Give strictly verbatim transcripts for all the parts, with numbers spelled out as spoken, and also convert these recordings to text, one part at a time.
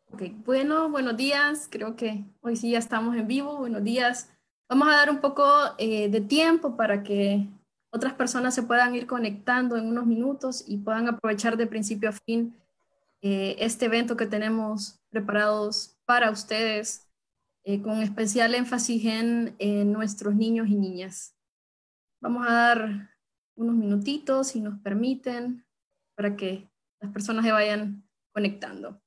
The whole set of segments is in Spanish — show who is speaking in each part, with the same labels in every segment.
Speaker 1: Ok, bueno, buenos días. Creo que hoy sí ya estamos en vivo. Buenos días. Vamos a dar un poco eh, de tiempo para que otras personas se puedan ir conectando en unos minutos y puedan aprovechar de principio a fin eh, este evento que tenemos preparados para ustedes, eh, con especial énfasis en, en nuestros niños y niñas. Vamos a dar unos minutitos, si nos permiten, para que las personas se vayan conectando.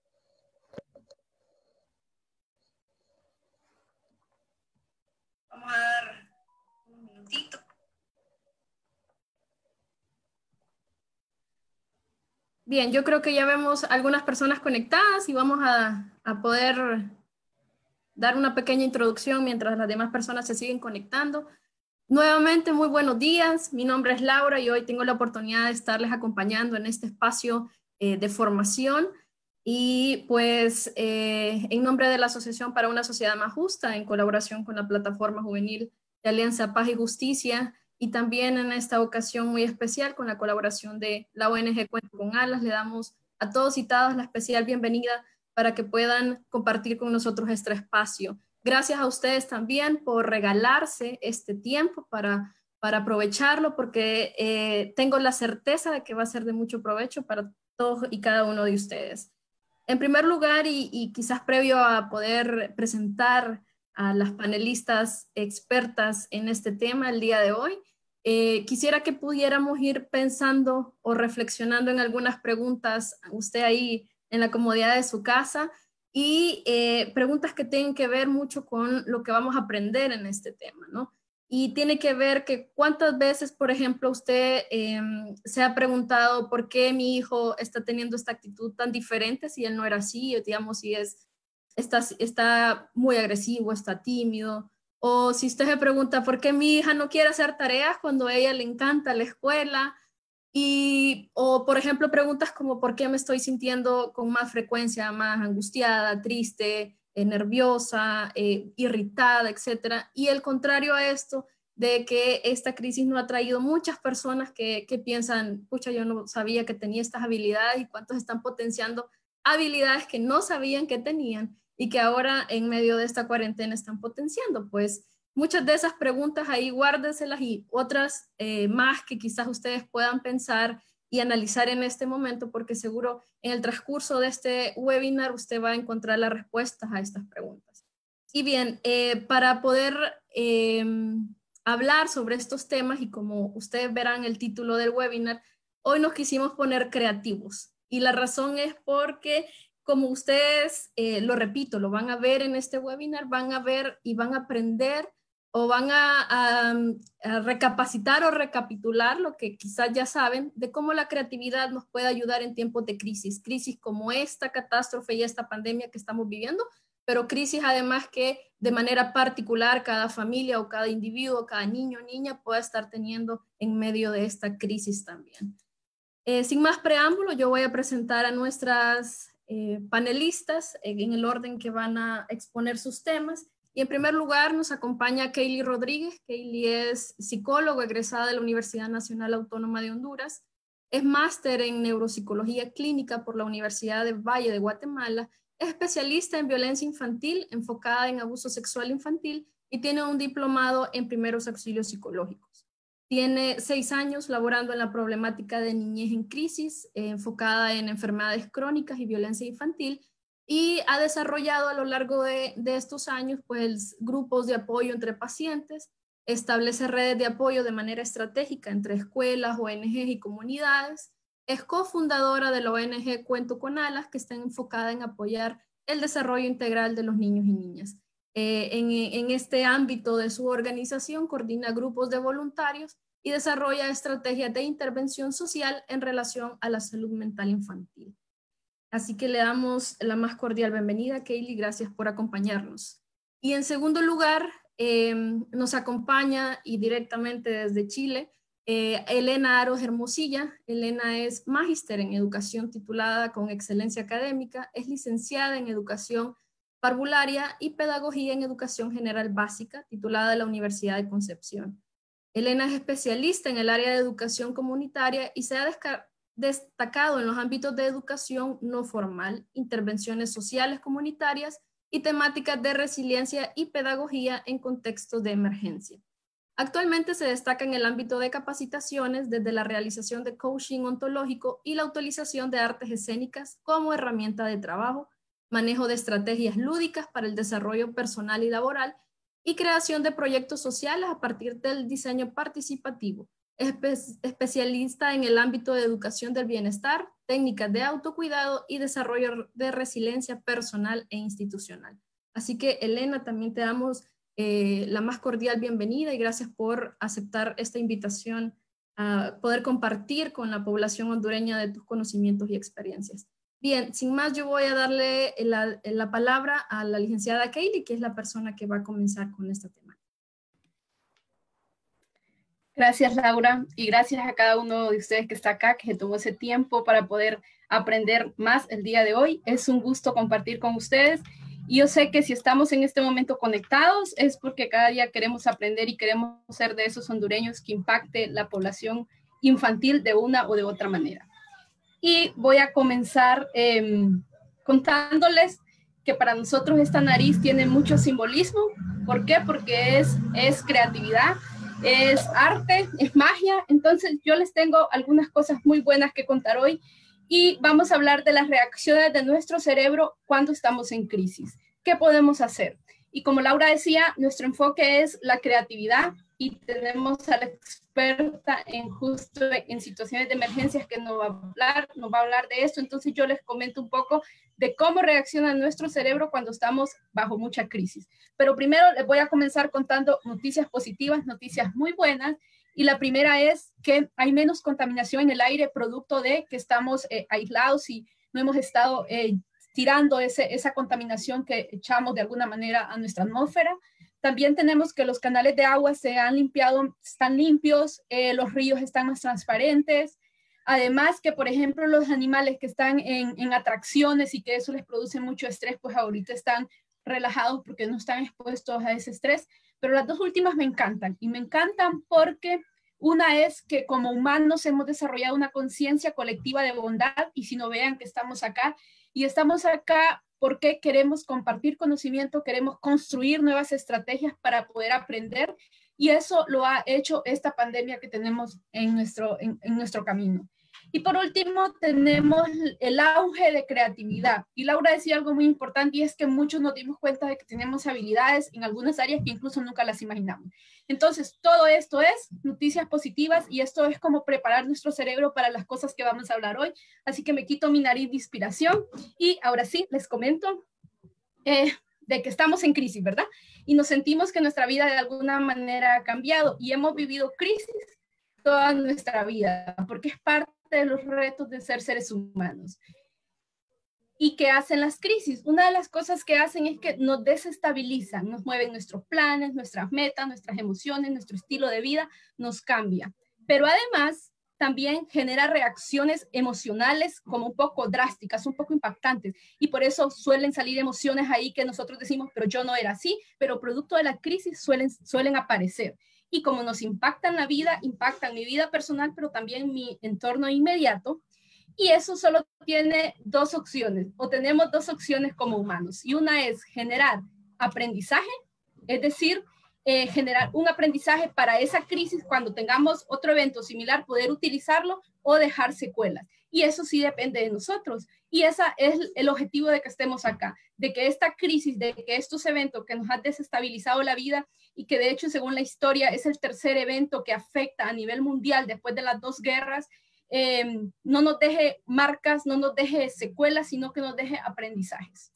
Speaker 1: Vamos a dar un minutito. Bien, yo creo que ya vemos algunas personas conectadas y vamos a, a poder dar una pequeña introducción mientras las demás personas se siguen conectando. Nuevamente, muy buenos días. Mi nombre es Laura y hoy tengo la oportunidad de estarles acompañando en este espacio eh, de formación. Y pues eh, en nombre de la Asociación para una Sociedad Más Justa, en colaboración con la Plataforma Juvenil de Alianza Paz y Justicia, y también en esta ocasión muy especial con la colaboración de la O N G Cuento con Alas, le damos a todos y todas la especial bienvenida para que puedan compartir con nosotros este espacio. Gracias a ustedes también por regalarse este tiempo para, para aprovecharlo, porque eh, tengo la certeza de que va a ser de mucho provecho para todos y cada uno de ustedes. En primer lugar, y, y quizás previo a poder presentar a las panelistas expertas en este tema el día de hoy, eh, quisiera que pudiéramos ir pensando o reflexionando en algunas preguntas, usted ahí en la comodidad de su casa, y eh, preguntas que tienen que ver mucho con lo que vamos a aprender en este tema, ¿no? Y tiene que ver que cuántas veces, por ejemplo, usted eh, se ha preguntado por qué mi hijo está teniendo esta actitud tan diferente si él no era así, o digamos, si es, está, está muy agresivo, está tímido, o si usted se pregunta por qué mi hija no quiere hacer tareas cuando a ella le encanta la escuela, y, o por ejemplo, preguntas como por qué me estoy sintiendo con más frecuencia más angustiada, triste, eh, nerviosa, eh, irritada, etcétera. Y el contrario a esto, de que esta crisis no ha traído muchas personas que, que piensan, pucha, yo no sabía que tenía estas habilidades, y cuántos están potenciando habilidades que no sabían que tenían y que ahora en medio de esta cuarentena están potenciando. Pues muchas de esas preguntas ahí guárdenselas, y otras eh, más que quizás ustedes puedan pensar y analizar en este momento, porque seguro en el transcurso de este webinar usted va a encontrar las respuestas a estas preguntas. Y bien, eh, para poder eh, hablar sobre estos temas, y como ustedes verán el título del webinar, hoy nos quisimos poner creativos. Y la razón es porque, como ustedes, eh, lo repito, lo van a ver en este webinar, van a ver y van a aprender o van a, a, a recapacitar o recapitular lo que quizás ya saben de cómo la creatividad nos puede ayudar en tiempos de crisis, crisis como esta catástrofe y esta pandemia que estamos viviendo, pero crisis además que de manera particular cada familia o cada individuo, cada niño o niña pueda estar teniendo en medio de esta crisis también. Eh, sin más preámbulo, yo voy a presentar a nuestras eh, panelistas en el orden que van a exponer sus temas. Y en primer lugar nos acompaña Kaylee Rodríguez. Kaylee es psicólogo egresada de la Universidad Nacional Autónoma de Honduras. Es máster en neuropsicología clínica por la Universidad del Valle de Guatemala. Es especialista en violencia infantil enfocada en abuso sexual infantil y tiene un diplomado en primeros auxilios psicológicos. Tiene seis años laborando en la problemática de niñez en crisis, eh, enfocada en enfermedades crónicas y violencia infantil, y ha desarrollado a lo largo de, de estos años pues, grupos de apoyo entre pacientes, establece redes de apoyo de manera estratégica entre escuelas, O N Ges y comunidades. Es cofundadora de la O N G Cuento con Alas, que está enfocada en apoyar el desarrollo integral de los niños y niñas. Eh, en, en este ámbito de su organización coordina grupos de voluntarios y desarrolla estrategias de intervención social en relación a la salud mental infantil. Así que le damos la más cordial bienvenida, Kaylee, gracias por acompañarnos. Y en segundo lugar, eh, nos acompaña y directamente desde Chile, eh, Elena Aros Hermosilla. Elena es magíster en educación titulada con excelencia académica, es licenciada en educación parvularia y pedagogía en educación general básica, titulada de la Universidad de Concepción. Elena es especialista en el área de educación comunitaria y se ha destacado en los ámbitos de educación no formal, intervenciones sociales comunitarias y temáticas de resiliencia y pedagogía en contextos de emergencia. Actualmente se destaca en el ámbito de capacitaciones desde la realización de coaching ontológico y la utilización de artes escénicas como herramienta de trabajo, manejo de estrategias lúdicas para el desarrollo personal y laboral y creación de proyectos sociales a partir del diseño participativo. Espe- especialista en el ámbito de educación del bienestar, técnicas de autocuidado y desarrollo de resiliencia personal e institucional. Así que, Elena, también te damos Eh, la más cordial bienvenida y gracias por aceptar esta invitación a poder compartir con la población hondureña de tus conocimientos y experiencias. Bien, sin más, yo voy a darle la, la palabra a la licenciada Kaylee, que es la persona que va a comenzar con este tema.
Speaker 2: Gracias, Laura, y gracias a cada uno de ustedes que está acá, que se tomó ese tiempo para poder aprender más el día de hoy. Es un gusto compartir con ustedes. Y yo sé que si estamos en este momento conectados es porque cada día queremos aprender y queremos ser de esos hondureños que impacte la población infantil de una o de otra manera. Y voy a comenzar eh, contándoles que para nosotros esta nariz tiene mucho simbolismo. ¿Por qué? Porque es, es creatividad, es arte, es magia. Entonces yo les tengo algunas cosas muy buenas que contar hoy. Y vamos a hablar de las reacciones de nuestro cerebro cuando estamos en crisis. ¿Qué podemos hacer? Y como Laura decía, nuestro enfoque es la creatividad y tenemos a la experta en justo en situaciones de emergencias que nos va a hablar, nos va a hablar de esto. Entonces yo les comento un poco de cómo reacciona nuestro cerebro cuando estamos bajo mucha crisis. Pero primero les voy a comenzar contando noticias positivas, noticias muy buenas. Y la primera es que hay menos contaminación en el aire producto de que estamos eh, aislados y no hemos estado eh, tirando ese, esa contaminación que echamos de alguna manera a nuestra atmósfera. También tenemos que los canales de agua se han limpiado, están limpios, eh, los ríos están más transparentes. Además que, por ejemplo, los animales que están en, en atracciones y que eso les produce mucho estrés, pues ahorita están relajados porque no están expuestos a ese estrés. Pero las dos últimas me encantan y me encantan porque una es que como humanos hemos desarrollado una conciencia colectiva de bondad y si no vean que estamos acá y estamos acá porque queremos compartir conocimiento, queremos construir nuevas estrategias para poder aprender y eso lo ha hecho esta pandemia que tenemos en nuestro, en, en nuestro camino. Y por último, tenemos el auge de creatividad. Y Laura decía algo muy importante y es que muchos nos dimos cuenta de que tenemos habilidades en algunas áreas que incluso nunca las imaginamos. Entonces, todo esto es noticias positivas y esto es como preparar nuestro cerebro para las cosas que vamos a hablar hoy. Así que me quito mi nariz de inspiración y ahora sí, les comento eh, de que estamos en crisis, ¿verdad? Y nos sentimos que nuestra vida de alguna manera ha cambiado y hemos vivido crisis toda nuestra vida, porque es parte de los retos de ser seres humanos. ¿Y qué hacen las crisis? Una de las cosas que hacen es que nos desestabilizan, nos mueven nuestros planes, nuestras metas, nuestras emociones, nuestro estilo de vida, nos cambia. Pero además también genera reacciones emocionales como un poco drásticas, un poco impactantes. Y por eso suelen salir emociones ahí que nosotros decimos, pero yo no era así, pero producto de la crisis suelen, suelen aparecer. Y como nos impactan la vida, impactan mi vida personal, pero también mi entorno inmediato. Y eso solo tiene dos opciones, o tenemos dos opciones como humanos. Y una es generar aprendizaje, es decir, eh, generar un aprendizaje para esa crisis cuando tengamos otro evento similar, poder utilizarlo o dejar secuelas. Y eso sí depende de nosotros. Y ese es el objetivo de que estemos acá, de que esta crisis, de que estos eventos que nos han desestabilizado la vida y que de hecho, según la historia, es el tercer evento que afecta a nivel mundial después de las dos guerras, eh, no nos deje marcas, no nos deje secuelas, sino que nos deje aprendizajes.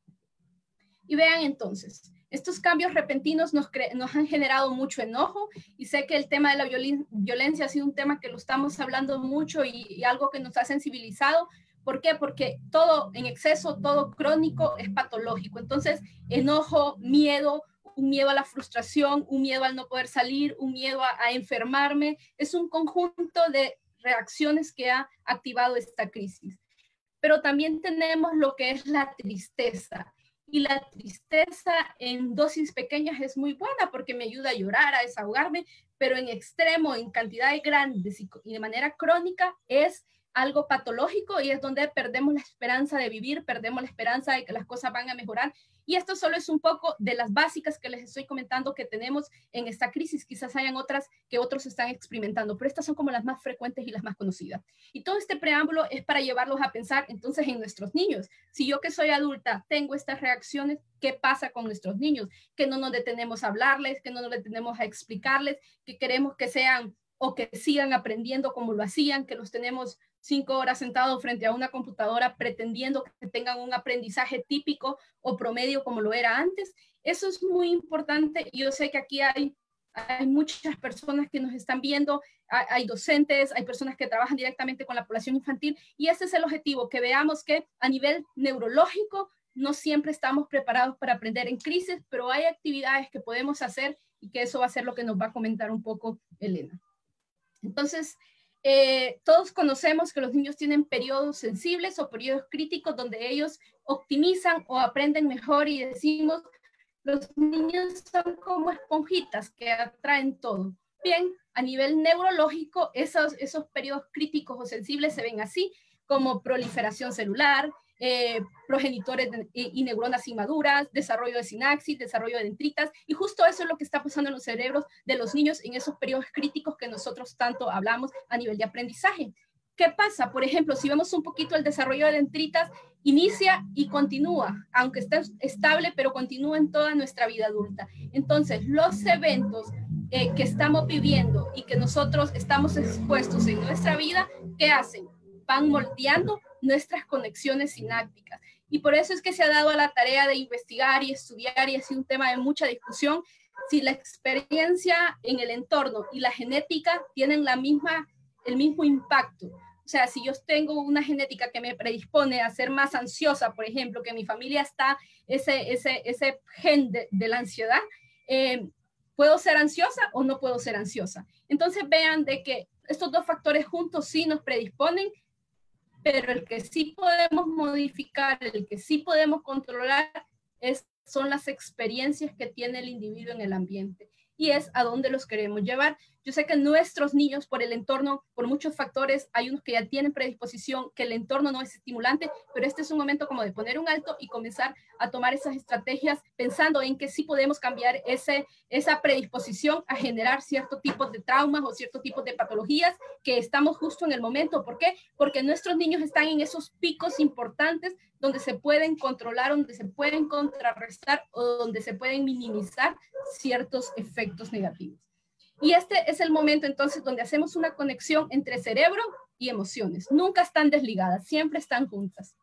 Speaker 2: Y vean entonces, estos cambios repentinos nos, nos han generado mucho enojo y sé que el tema de la violen violencia ha sido un tema que lo estamos hablando mucho y, y algo que nos ha sensibilizado. ¿Por qué? Porque todo en exceso, todo crónico es patológico. Entonces, enojo, miedo, un miedo a la frustración, un miedo al no poder salir, un miedo a, a enfermarme, es un conjunto de reacciones que ha activado esta crisis. Pero también tenemos lo que es la tristeza. Y la tristeza en dosis pequeñas es muy buena porque me ayuda a llorar, a desahogarme, pero en extremo, en cantidades grandes y de manera crónica es algo patológico y es donde perdemos la esperanza de vivir, perdemos la esperanza de que las cosas van a mejorar. Y esto solo es un poco de las básicas que les estoy comentando que tenemos en esta crisis. Quizás hayan otras que otros están experimentando, pero estas son como las más frecuentes y las más conocidas. Y todo este preámbulo es para llevarlos a pensar entonces en nuestros niños. Si yo que soy adulta tengo estas reacciones, ¿qué pasa con nuestros niños? Que no nos detenemos a hablarles, que no nos detenemos a explicarles, que queremos que sean o que sigan aprendiendo como lo hacían, que los tenemos cinco horas sentados frente a una computadora pretendiendo que tengan un aprendizaje típico o promedio como lo era antes. Eso es muy importante. Yo sé que aquí hay, hay muchas personas que nos están viendo, hay, hay docentes, hay personas que trabajan directamente con la población infantil y ese es el objetivo, que veamos que a nivel neurológico no siempre estamos preparados para aprender en crisis, pero hay actividades que podemos hacer y que eso va a ser lo que nos va a comentar un poco Elena. Entonces, eh, todos conocemos que los niños tienen periodos sensibles o periodos críticos donde ellos optimizan o aprenden mejor y decimos, los niños son como esponjitas que atraen todo. Bien, a nivel neurológico, esos, esos periodos críticos o sensibles se ven así, como proliferación celular, eh, progenitores de, y, y neuronas inmaduras, desarrollo de sinapsis, desarrollo de dendritas, y justo eso es lo que está pasando en los cerebros de los niños en esos periodos críticos que nosotros tanto hablamos a nivel de aprendizaje. ¿Qué pasa? Por ejemplo, si vemos un poquito el desarrollo de dendritas, inicia y continúa, aunque esté estable, pero continúa en toda nuestra vida adulta. Entonces, los eventos eh, que estamos viviendo y que nosotros estamos expuestos en nuestra vida, ¿qué hacen? Van moldeando nuestras conexiones sinápticas. Y por eso es que se ha dado a la tarea de investigar y estudiar, y ha sido un tema de mucha discusión, si la experiencia en el entorno y la genética tienen la misma, el mismo impacto. O sea, si yo tengo una genética que me predispone a ser más ansiosa, por ejemplo, que en mi familia está ese, ese, ese gen de, de la ansiedad, eh, ¿puedo ser ansiosa o no puedo ser ansiosa? Entonces vean de que estos dos factores juntos sí nos predisponen, pero el que sí podemos modificar, el que sí podemos controlar, es, son las experiencias que tiene el individuo en el ambiente. Y es a dónde los queremos llevar. Yo sé que nuestros niños, por el entorno, por muchos factores, hay unos que ya tienen predisposición, que el entorno no es estimulante, pero este es un momento como de poner un alto y comenzar a tomar esas estrategias pensando en que sí podemos cambiar ese, esa predisposición a generar ciertos tipos de traumas o ciertos tipos de patologías que estamos justo en el momento. ¿Por qué? Porque nuestros niños están en esos picos importantes donde se pueden controlar, donde se pueden contrarrestar o donde se pueden minimizar ciertos efectos negativos. Y este es el momento entonces donde hacemos una conexión entre cerebro y emociones. Nunca están desligadas, siempre están juntas.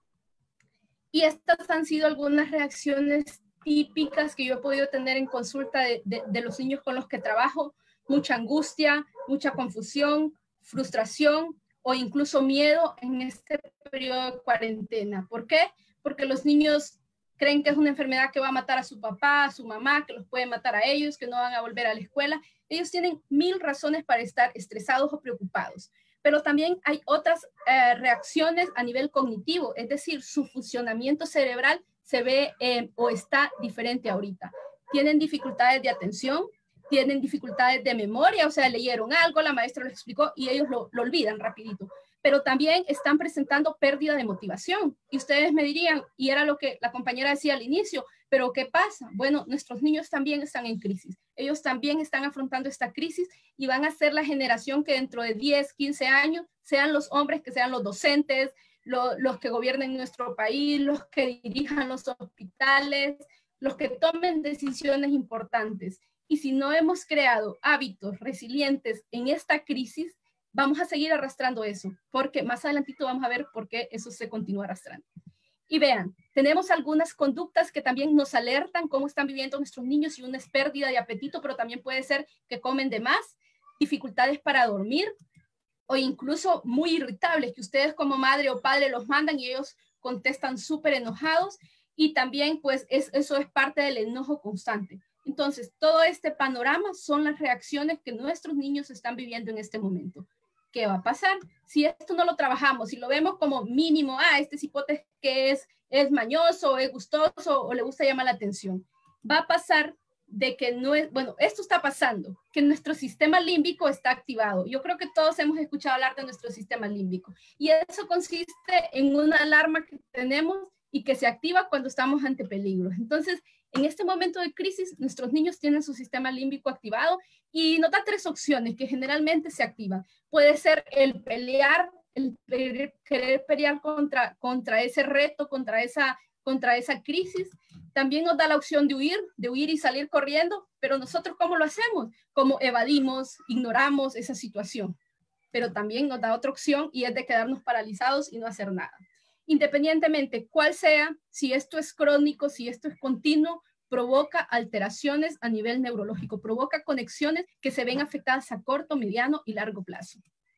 Speaker 2: Y estas han sido algunas reacciones típicas que yo he podido tener en consulta de, de, de los niños con los que trabajo. Mucha angustia, mucha confusión, frustración o incluso miedo en este periodo de cuarentena. ¿Por qué? Porque los niños creen que es una enfermedad que va a matar a su papá, a su mamá, que los puede matar a ellos, que no van a volver a la escuela. Ellos tienen mil razones para estar estresados o preocupados. Pero también hay otras eh, reacciones a nivel cognitivo, es decir, su funcionamiento cerebral se ve eh, o está diferente ahorita. Tienen dificultades de atención, tienen dificultades de memoria, o sea, leyeron algo, la maestra lo explicó y ellos lo, lo olvidan rapidito. Pero también están presentando pérdida de motivación. Y ustedes me dirían, y era lo que la compañera decía al inicio, ¿pero qué pasa? Bueno, nuestros niños también están en crisis. Ellos también están afrontando esta crisis y van a ser la generación que dentro de diez, quince años sean los hombres, que sean los docentes, lo, los que gobiernen nuestro país, los que dirijan los hospitales, los que tomen decisiones importantes. Y si no hemos creado hábitos resilientes en esta crisis, vamos a seguir arrastrando eso, porque más adelantito vamos a ver por qué eso se continúa arrastrando. Y vean, tenemos algunas conductas que también nos alertan cómo están viviendo nuestros niños y una es pérdida de apetito, pero también puede ser que comen de más, dificultades para dormir o incluso muy irritables, que ustedes como madre o padre los mandan y ellos contestan súper enojados y también pues es, eso es parte del enojo constante. Entonces, todo este panorama son las reacciones que nuestros niños están viviendo en este momento. ¿Qué va a pasar? Si esto no lo trabajamos, si lo vemos como mínimo, ah, este cipote que es, es mañoso, es gustoso o le gusta llamar la atención, va a pasar de que no es, bueno, esto está pasando, que nuestro sistema límbico está activado. Yo creo que todos hemos escuchado hablar de nuestro sistema límbico y eso consiste en una alarma que tenemos y que se activa cuando estamos ante peligros. Entonces, en este momento de crisis, nuestros niños tienen su sistema límbico activado y nos da tres opciones que generalmente se activan. Puede ser el pelear, el querer pelear contra, contra ese reto, contra esa, contra esa crisis. También nos da la opción de huir, de huir y salir corriendo, pero nosotros ¿cómo lo hacemos? Como evadimos, ignoramos esa situación. Pero también nos da otra opción y es de quedarnos paralizados y no hacer nada. Independientemente cuál sea, si esto es crónico, si esto es continuo, provoca alteraciones a nivel neurológico, provoca conexiones que se ven afectadas a corto, mediano y largo plazo.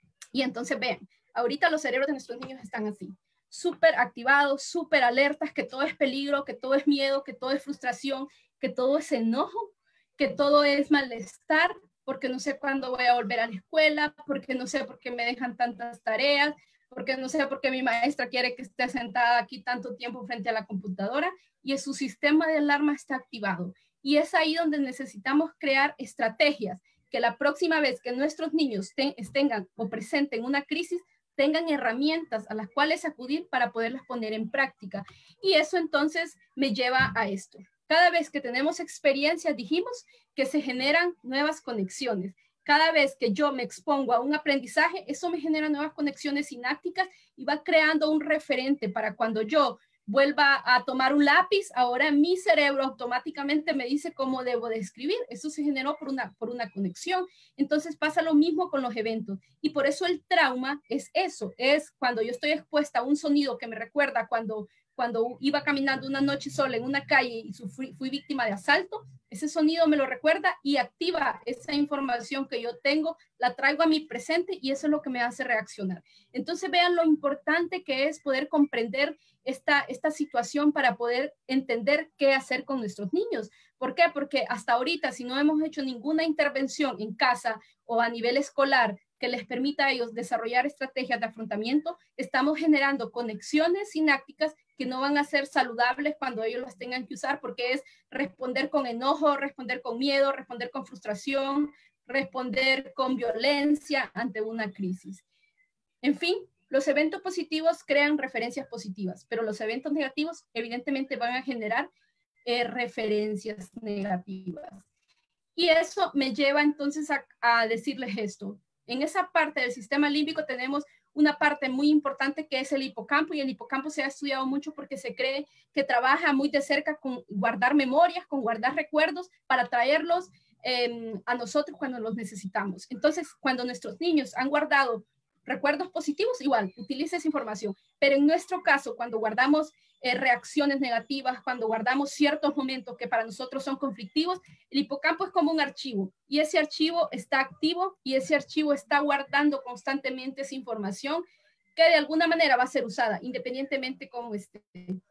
Speaker 2: Y entonces vean, ahorita los cerebros de nuestros niños están así, súper activados, súper alertas, que todo es peligro, que todo es miedo, que todo es frustración, que todo es enojo, que todo es malestar, porque no sé cuándo voy a volver a la escuela, porque no sé por qué me dejan tantas tareas, porque no sé por qué mi maestra quiere que esté sentada aquí tanto tiempo frente a la computadora, y su sistema de alarma está activado. Y es ahí donde necesitamos crear estrategias que la próxima vez que nuestros niños ten, tengan o presenten una crisis, tengan herramientas a las cuales acudir para poderlas poner en práctica. Y eso entonces me lleva a esto. Cada vez que tenemos experiencias, dijimos que se generan nuevas conexiones. Cada vez que yo me expongo a un aprendizaje, eso me genera nuevas conexiones sinápticas y va creando un referente para cuando yo vuelva a tomar un lápiz, ahora mi cerebro automáticamente me dice cómo debo de escribir. Eso se generó por una, por una conexión. Entonces pasa lo mismo con los eventos. Y por eso el trauma es eso, es cuando yo estoy expuesta a un sonido que me recuerda cuando, cuando iba caminando una noche sola en una calle y sufrí, fui víctima de asalto. Ese sonido me lo recuerda y activa esa información que yo tengo, la traigo a mi presente y eso es lo que me hace reaccionar. Entonces vean lo importante que es poder comprender esta, esta situación para poder entender qué hacer con nuestros niños. ¿Por qué? Porque hasta ahorita, si no hemos hecho ninguna intervención en casa o a nivel escolar que les permita a ellos desarrollar estrategias de afrontamiento, estamos generando conexiones sinápticas que no van a ser saludables cuando ellos las tengan que usar, porque es responder con enojo, responder con miedo, responder con frustración, responder con violencia ante una crisis. En fin, los eventos positivos crean referencias positivas, pero los eventos negativos evidentemente van a generar eh, referencias negativas. Y eso me lleva entonces a, a decirles esto. En esa parte del sistema límbico tenemos una parte muy importante que es el hipocampo, y el hipocampo se ha estudiado mucho porque se cree que trabaja muy de cerca con guardar memorias, con guardar recuerdos para traerlos eh, a nosotros cuando los necesitamos. Entonces, cuando nuestros niños han guardado recuerdos positivos, igual, utiliza esa información. Pero en nuestro caso, cuando guardamos eh, reacciones negativas, cuando guardamos ciertos momentos que para nosotros son conflictivos, el hipocampo es como un archivo y ese archivo está activo y ese archivo está guardando constantemente esa información que de alguna manera va a ser usada, independientemente cómo esté.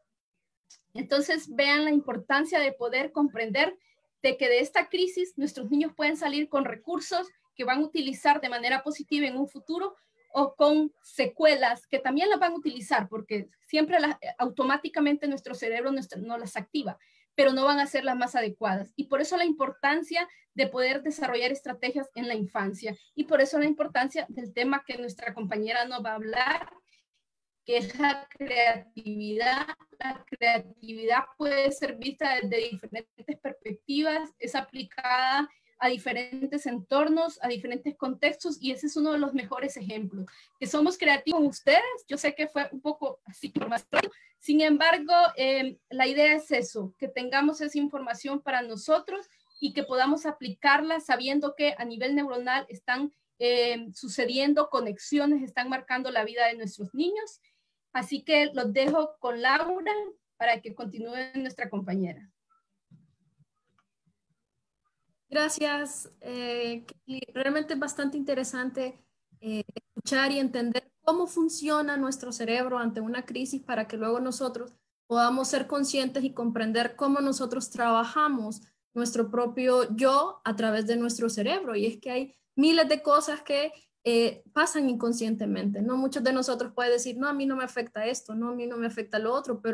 Speaker 2: Entonces, vean la importancia de poder comprender de que de esta crisis nuestros niños pueden salir con recursos que van a utilizar de manera positiva en un futuro, o con secuelas que también las van a utilizar, porque siempre las, automáticamente nuestro cerebro nuestro, no las activa, pero no van a ser las más adecuadas. Y por eso la importancia de poder desarrollar estrategias en la infancia. Y por eso la importancia del tema que nuestra compañera nos va a hablar, que es la creatividad. La creatividad puede ser vista desde diferentes perspectivas, es aplicada a diferentes entornos, a diferentes contextos, y ese es uno de los mejores ejemplos. Que somos creativos con ustedes, yo sé que fue un poco así por más rápido, sin embargo, eh, la idea es eso, que tengamos esa información para nosotros y que podamos aplicarla sabiendo que a nivel neuronal están eh, sucediendo conexiones, están marcando la vida de nuestros niños. Así que los dejo con Laura para que continúe nuestra compañera.
Speaker 1: Gracias. Eh, realmente es bastante interesante eh, escuchar y entender cómo funciona nuestro cerebro ante una crisis para que luego nosotros podamos ser conscientes y comprender cómo nosotros trabajamos nuestro propio yo a través de nuestro cerebro. Y es que hay miles de cosas que eh, pasan inconscientemente, ¿no? Muchos de nosotros pueden decir, no, a mí no me afecta esto, no, a mí no me afecta lo otro, pero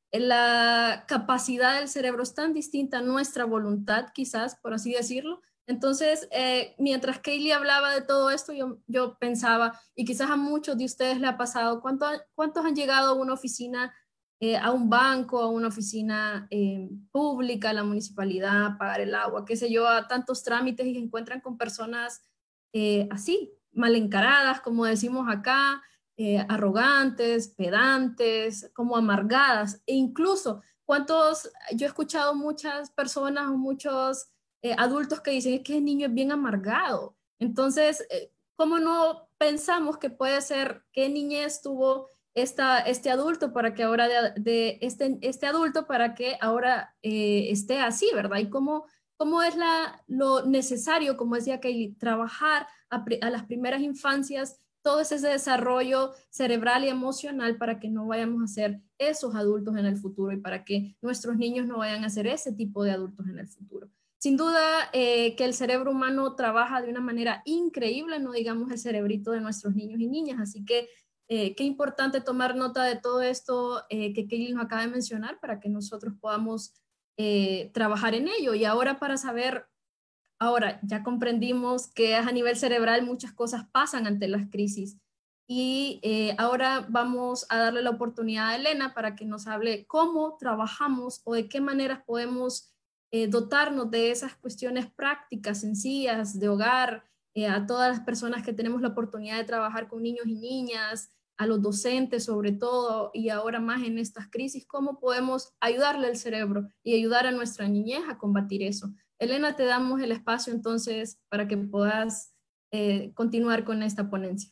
Speaker 1: la capacidad del cerebro es tan distinta a nuestra voluntad, quizás, por así decirlo. Entonces, eh, mientras Kaylee hablaba de todo esto, yo, yo pensaba, y quizás a muchos de ustedes le ha pasado, ¿cuánto, ¿cuántos han llegado a una oficina, eh, a un banco, a una oficina eh, pública, a la municipalidad, a pagar el agua, qué sé yo, a tantos trámites y se encuentran con personas eh, así, mal encaradas, como decimos acá, eh, arrogantes, pedantes, como amargadas, e incluso, ¿cuántos? Yo he escuchado muchas personas o muchos eh, adultos que dicen es que el niño es bien amargado. Entonces, eh, ¿cómo no pensamos que puede ser qué niñez tuvo esta, este adulto para que ahora de, de este, este adulto para que ahora eh, esté así, ¿verdad? Y cómo, cómo es la, lo necesario, como decía Kaylee, trabajar a, a las primeras infancias todo ese desarrollo cerebral y emocional para que no vayamos a ser esos adultos en el futuro y para que nuestros niños no vayan a ser ese tipo de adultos en el futuro. Sin duda eh, que el cerebro humano trabaja de una manera increíble, no digamos el cerebrito de nuestros niños y niñas, así que eh, qué importante tomar nota de todo esto eh, que Kaylee nos acaba de mencionar para que nosotros podamos eh, trabajar en ello. Y ahora para saber, ahora ya comprendimos que a nivel cerebral muchas cosas pasan ante las crisis. Y eh, ahora vamos a darle la oportunidad a Elena para que nos hable cómo trabajamos o de qué maneras podemos eh, dotarnos de esas cuestiones prácticas, sencillas, de hogar, eh, a todas las personas que tenemos la oportunidad de trabajar con niños y niñas, a los docentes sobre todo, y ahora más en estas crisis, cómo podemos ayudarle al cerebro y ayudar a nuestra niñez a combatir eso. Elena, te damos el espacio entonces para que puedas eh, continuar con esta ponencia.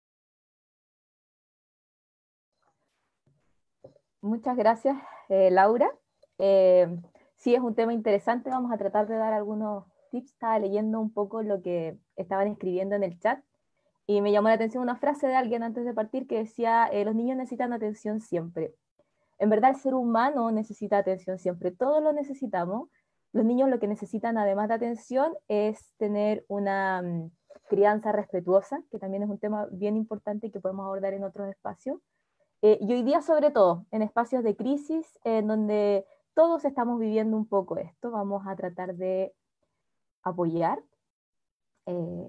Speaker 3: Muchas gracias, eh, Laura. Eh, sí, es un tema interesante. Vamos a tratar de dar algunos tips. Estaba leyendo un poco lo que estaban escribiendo en el chat y me llamó la atención una frase de alguien antes de partir que decía, eh, los niños necesitan atención siempre. En verdad, el ser humano necesita atención siempre. Todos lo necesitamos. Los niños lo que necesitan, además de atención, es tener una um, crianza respetuosa, que también es un tema bien importante que podemos abordar en otros espacios. Eh, y hoy día, sobre todo, en espacios de crisis, en donde todos estamos viviendo un poco esto, vamos a tratar de apoyar. Eh,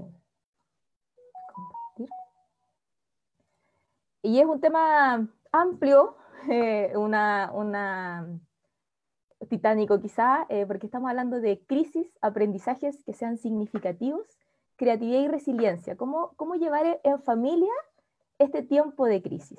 Speaker 3: y es un tema amplio, eh, una, una titánico quizá, eh, porque estamos hablando de crisis, aprendizajes que sean significativos, creatividad y resiliencia. ¿Cómo, cómo llevar en familia este tiempo de crisis?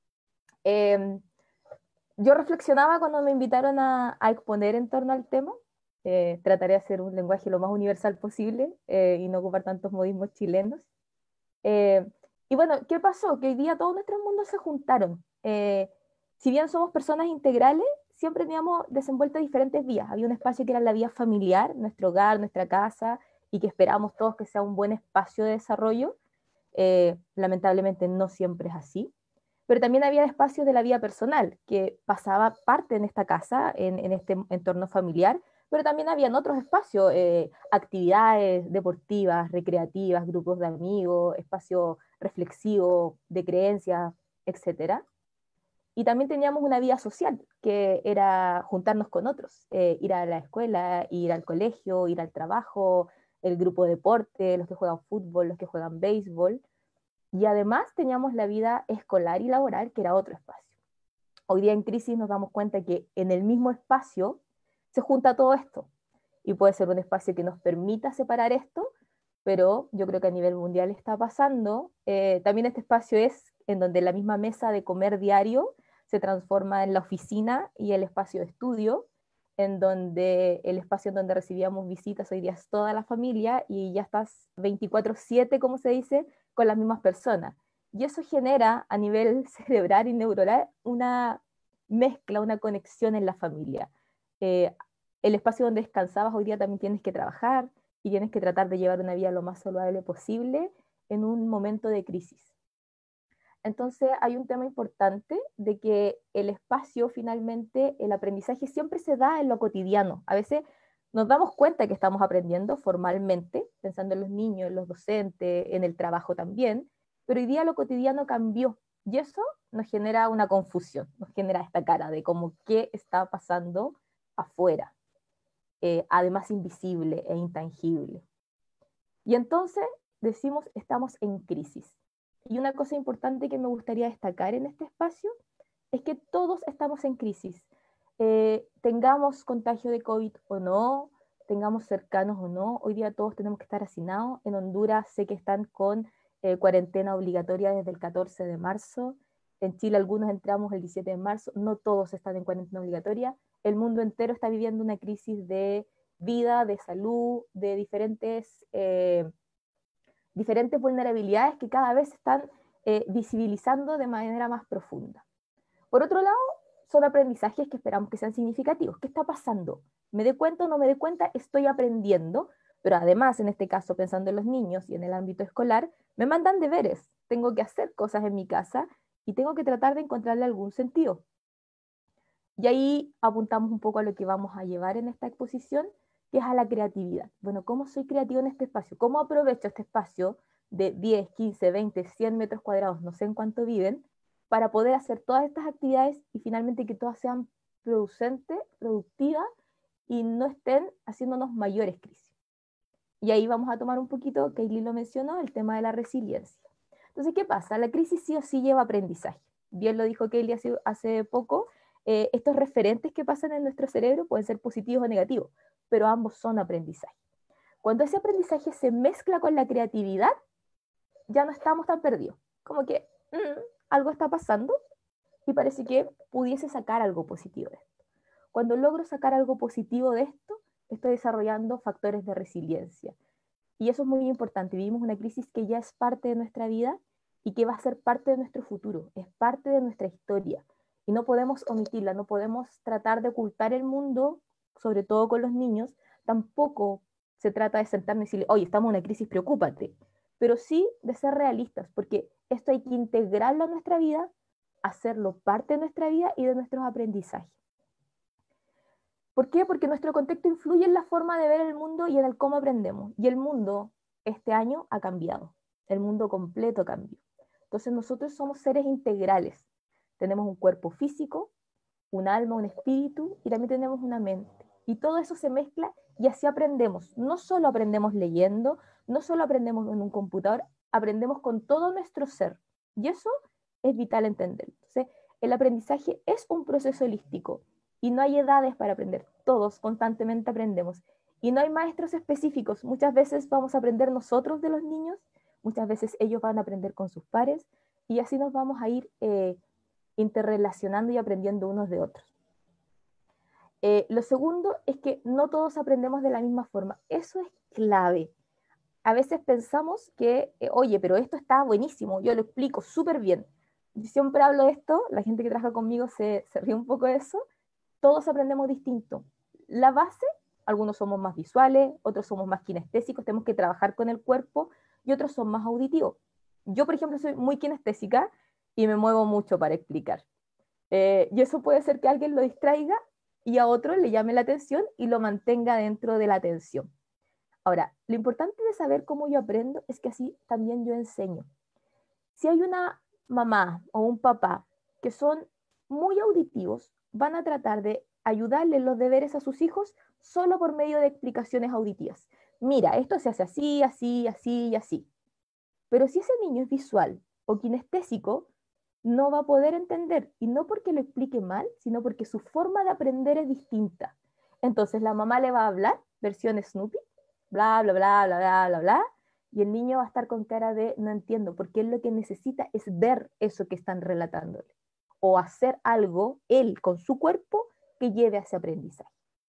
Speaker 3: Eh, yo reflexionaba cuando me invitaron a, a exponer en torno al tema. Eh, trataré de hacer un lenguaje lo más universal posible eh, y no ocupar tantos modismos chilenos. Eh, y bueno, ¿qué pasó? Que hoy día todos nuestros mundos se juntaron. Eh, si bien somos personas integrales, siempre teníamos desenvuelto diferentes vías. Había un espacio que era la vía familiar, nuestro hogar, nuestra casa, y que esperamos todos que sea un buen espacio de desarrollo. Eh, lamentablemente no siempre es así. Pero también había espacios de la vida personal, que pasaba parte en esta casa, en, en este entorno familiar, pero también habían otros espacios, eh, actividades deportivas, recreativas, grupos de amigos, espacio reflexivo, de creencias, etcétera. Y también teníamos una vida social, que era juntarnos con otros, eh, ir a la escuela, ir al colegio, ir al trabajo, el grupo de deporte, los que juegan fútbol, los que juegan béisbol. Y además teníamos la vida escolar y laboral, que era otro espacio. Hoy día en crisis nos damos cuenta que en el mismo espacio se junta todo esto. Y puede ser un espacio que nos permita separar esto, pero yo creo que a nivel mundial está pasando. Eh, también este espacio es en donde la misma mesa de comer diario se transforma en la oficina y el espacio de estudio, en donde el espacio en donde recibíamos visitas hoy día es toda la familia y ya estás veinticuatro siete, como se dice, con las mismas personas. Y eso genera a nivel cerebral y neuronal una mezcla, una conexión en la familia. Eh, el espacio donde descansabas hoy día también tienes que trabajar y tienes que tratar de llevar una vida lo más saludable posible en un momento de crisis. Entonces hay un tema importante de que el espacio, finalmente, el aprendizaje siempre se da en lo cotidiano. A veces nos damos cuenta que estamos aprendiendo formalmente, pensando en los niños, en los docentes, en el trabajo también, pero hoy día lo cotidiano cambió y eso nos genera una confusión, nos genera esta cara de como qué está pasando afuera, eh, además invisible e intangible. Y entonces decimos, estamos en crisis. Y una cosa importante que me gustaría destacar en este espacio es que todos estamos en crisis. Eh, tengamos contagio de COVID o no, tengamos cercanos o no, hoy día todos tenemos que estar hacinados. En Honduras sé que están con eh, cuarentena obligatoria desde el catorce de marzo. En Chile algunos entramos el diecisiete de marzo, no todos están en cuarentena obligatoria. El mundo entero está viviendo una crisis de vida, de salud, de diferentes, eh, diferentes vulnerabilidades que cada vez están eh, visibilizando de manera más profunda. Por otro lado, son aprendizajes que esperamos que sean significativos. ¿Qué está pasando? ¿Me doy cuenta o no me doy cuenta? Estoy aprendiendo, pero además, en este caso, pensando en los niños y en el ámbito escolar, me mandan deberes. Tengo que hacer cosas en mi casa y tengo que tratar de encontrarle algún sentido. Y ahí apuntamos un poco a lo que vamos a llevar en esta exposición, que es a la creatividad. Bueno, ¿cómo soy creativo en este espacio? ¿Cómo aprovecho este espacio de diez, quince, veinte, cien metros cuadrados, no sé en cuánto viven, para poder hacer todas estas actividades y finalmente que todas sean producentes, productivas y no estén haciéndonos mayores crisis? Y ahí vamos a tomar un poquito, Kaylee lo mencionó, el tema de la resiliencia. Entonces, ¿qué pasa? La crisis sí o sí lleva aprendizaje. Bien lo dijo Kaylee hace, hace poco, eh, estos referentes que pasan en nuestro cerebro pueden ser positivos o negativos, pero ambos son aprendizaje. Cuando ese aprendizaje se mezcla con la creatividad, ya no estamos tan perdidos. Como que mmm, algo está pasando y parece que pudiese sacar algo positivo de esto. Cuando logro sacar algo positivo de esto, estoy desarrollando factores de resiliencia. Y eso es muy importante. Vivimos una crisis que ya es parte de nuestra vida y que va a ser parte de nuestro futuro, es parte de nuestra historia. Y no podemos omitirla, no podemos tratar de ocultar el mundo, sobre todo con los niños. Tampoco se trata de sentarnos y decirle, oye, estamos en una crisis, preocúpate. Pero sí de ser realistas, porque esto hay que integrarlo a nuestra vida, hacerlo parte de nuestra vida y de nuestros aprendizajes. ¿Por qué? Porque nuestro contexto influye en la forma de ver el mundo y en el cómo aprendemos. Y el mundo este año ha cambiado. El mundo completo cambió. Entonces nosotros somos seres integrales. Tenemos un cuerpo físico, un alma, un espíritu y también tenemos una mente. Y todo eso se mezcla y así aprendemos. No solo aprendemos leyendo, no solo aprendemos en un computador, aprendemos con todo nuestro ser. Y eso es vital entender. Entonces, el aprendizaje es un proceso holístico. Y no hay edades para aprender, todos constantemente aprendemos. Y no hay maestros específicos, muchas veces vamos a aprender nosotros de los niños, muchas veces ellos van a aprender con sus pares, y así nos vamos a ir eh, interrelacionando y aprendiendo unos de otros. Eh, lo segundo es que no todos aprendemos de la misma forma, eso es clave. A veces pensamos que, eh, oye, pero esto está buenísimo, yo lo explico súper bien. Yo siempre hablo de esto, la gente que trabaja conmigo se, se ríe un poco de eso. Todos aprendemos distinto. La base, algunos somos más visuales, otros somos más kinestésicos, tenemos que trabajar con el cuerpo, y otros son más auditivos. Yo, por ejemplo, soy muy kinestésica y me muevo mucho para explicar. Eh, y eso puede ser que alguien lo distraiga y a otro le llame la atención y lo mantenga dentro de la atención. Ahora, lo importante de saber cómo yo aprendo es que así también yo enseño. Si hay una mamá o un papá que son muy auditivos, van a tratar de ayudarle los deberes a sus hijos solo por medio de explicaciones auditivas. Mira, esto se hace así, así, así y así. Pero si ese niño es visual o kinestésico, no va a poder entender, y no porque lo explique mal, sino porque su forma de aprender es distinta. Entonces la mamá le va a hablar, versión Snoopy, bla, bla, bla, bla, bla, bla, bla, y el niño va a estar con cara de no entiendo, porque él lo que necesita es ver eso que están relatándole, o hacer algo él con su cuerpo que lleve a ese aprendizaje.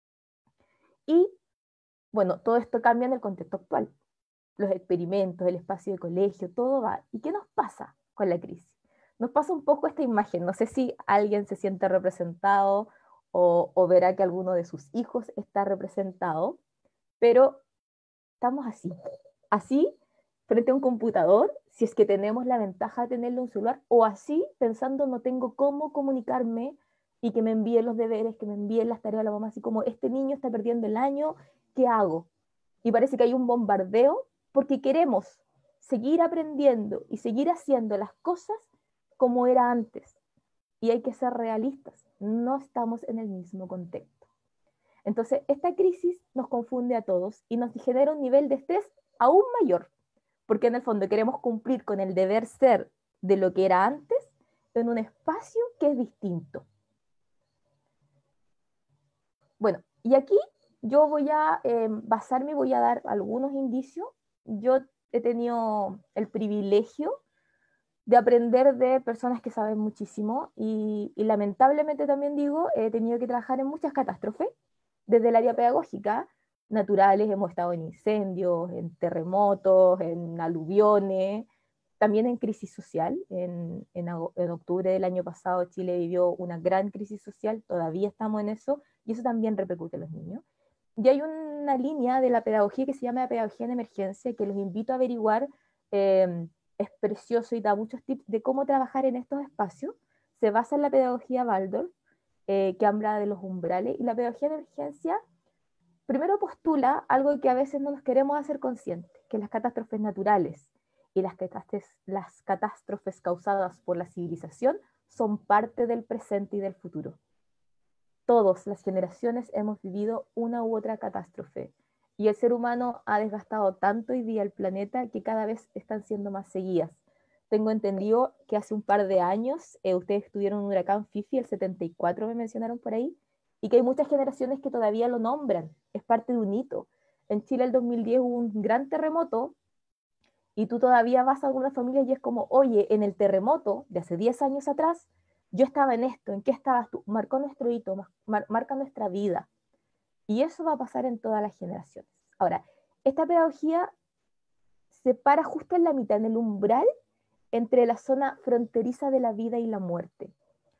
Speaker 3: Y bueno, todo esto cambia en el contexto actual. Los experimentos, el espacio de colegio, todo va. ¿Y qué nos pasa con la crisis? Nos pasa un poco esta imagen, no sé si alguien se siente representado o, o verá que alguno de sus hijos está representado, pero estamos así, así frente a un computador, si es que tenemos la ventaja de tenerlo en un celular, o así pensando no tengo cómo comunicarme y que me envíen los deberes, que me envíen las tareas a la mamá, así como este niño está perdiendo el año, ¿qué hago? Y parece que hay un bombardeo porque queremos seguir aprendiendo y seguir haciendo las cosas como era antes. Y hay que ser realistas, no estamos en el mismo contexto. Entonces, esta crisis nos confunde a todos y nos genera un nivel de estrés aún mayor, porque en el fondo queremos cumplir con el deber ser de lo que era antes en un espacio que es distinto. Bueno, y aquí yo voy a eh, basarme, voy a dar algunos indicios. Yo he tenido el privilegio de aprender de personas que saben muchísimo y, y lamentablemente también digo, he tenido que trabajar en muchas catástrofes, desde el área pedagógica, naturales, hemos estado en incendios, en terremotos, en aluviones, también en crisis social. En, en, en octubre del año pasado Chile vivió una gran crisis social, todavía estamos en eso, y eso también repercute en los niños. Y hay una línea de la pedagogía que se llama la pedagogía en emergencia, que los invito a averiguar, eh, es precioso y da muchos tips de cómo trabajar en estos espacios. Se basa en la pedagogía Waldorf, eh, que habla de los umbrales, y la pedagogía de emergencia primero postula algo que a veces no nos queremos hacer conscientes, que las catástrofes naturales y las catástrofes, las catástrofes causadas por la civilización son parte del presente y del futuro. Todas las generaciones hemos vivido una u otra catástrofe, y el ser humano ha desgastado tanto hoy día el planeta que cada vez están siendo más seguidas. Tengo entendido que hace un par de años eh, ustedes tuvieron un huracán Fifi, el setenta y cuatro me mencionaron por ahí, y que hay muchas generaciones que todavía lo nombran, es parte de un hito. En Chile el dos mil diez hubo un gran terremoto, y tú todavía vas a algunas familias y es como, oye, en el terremoto de hace diez años atrás, yo estaba en esto, ¿en qué estabas tú? Marcó nuestro hito, mar marca nuestra vida. Y eso va a pasar en todas las generaciones. Ahora, esta pedagogía se para justo en la mitad, en el umbral, entre la zona fronteriza de la vida y la muerte.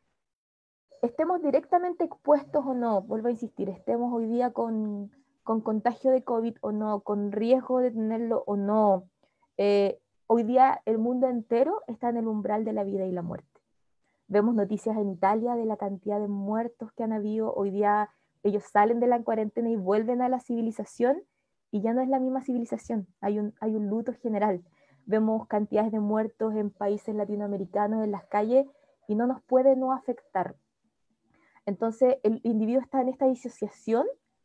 Speaker 3: Estemos directamente expuestos o no, vuelvo a insistir, estemos hoy día con, con contagio de COVID o no, con riesgo de tenerlo o no, eh, hoy día el mundo entero está en el umbral de la vida y la muerte. Vemos noticias en Italia de la cantidad de muertos que han habido. Hoy día ellos salen de la cuarentena y vuelven a la civilización, y ya no es la misma civilización, hay un, hay un luto general. Vemos cantidades de muertos en países latinoamericanos en las calles y no nos puede no afectar. Entonces el individuo está en esta disociación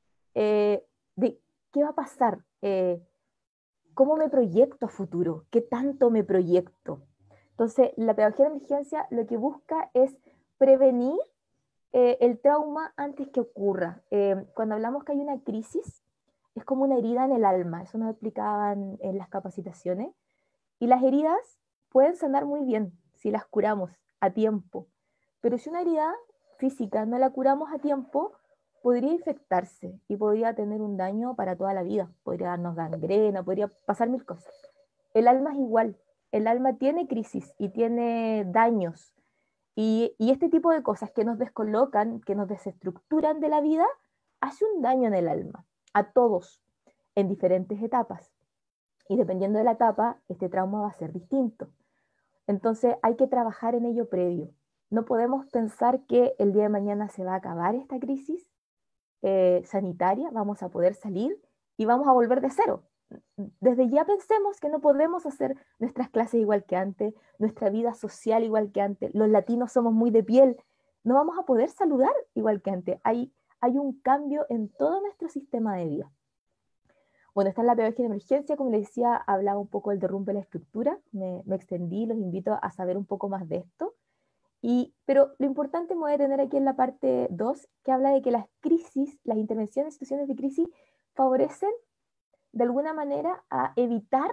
Speaker 3: eh, de qué va a pasar, eh, cómo me proyecto a futuro, qué tanto me proyecto. Entonces, la pedagogía de emergencia lo que busca es prevenir eh, el trauma antes que ocurra. Eh, cuando hablamos que hay una crisis, es como una herida en el alma, eso nos explicaban en las capacitaciones, y las heridas pueden sanar muy bien si las curamos a tiempo, pero si una herida física no la curamos a tiempo, podría infectarse y podría tener un daño para toda la vida, podría darnos gangrena, podría pasar mil cosas. El alma es igual. El alma tiene crisis y tiene daños, y, y este tipo de cosas que nos descolocan, que nos desestructuran de la vida, hace un daño en el alma, a todos, en diferentes etapas. Y dependiendo de la etapa, este trauma va a ser distinto. Entonces hay que trabajar en ello previo. No podemos pensar que el día de mañana se va a acabar esta crisis eh, sanitaria, vamos a poder salir y vamos a volver de cero. Desde ya pensemos que no podemos hacer nuestras clases igual que antes, nuestra vida social igual que antes. Los latinos somos muy de piel, no vamos a poder saludar igual que antes. Hay, hay un cambio en todo nuestro sistema de vida. Bueno, esta es la pedagogía de emergencia. Como les decía, hablaba un poco del derrumbe de la estructura, me, me extendí, los invito a saber un poco más de esto. Y, pero lo importante me voy a tener aquí en la parte dos, que habla de que las crisis, las intervenciones en situaciones de crisis, favorecen de alguna manera a evitar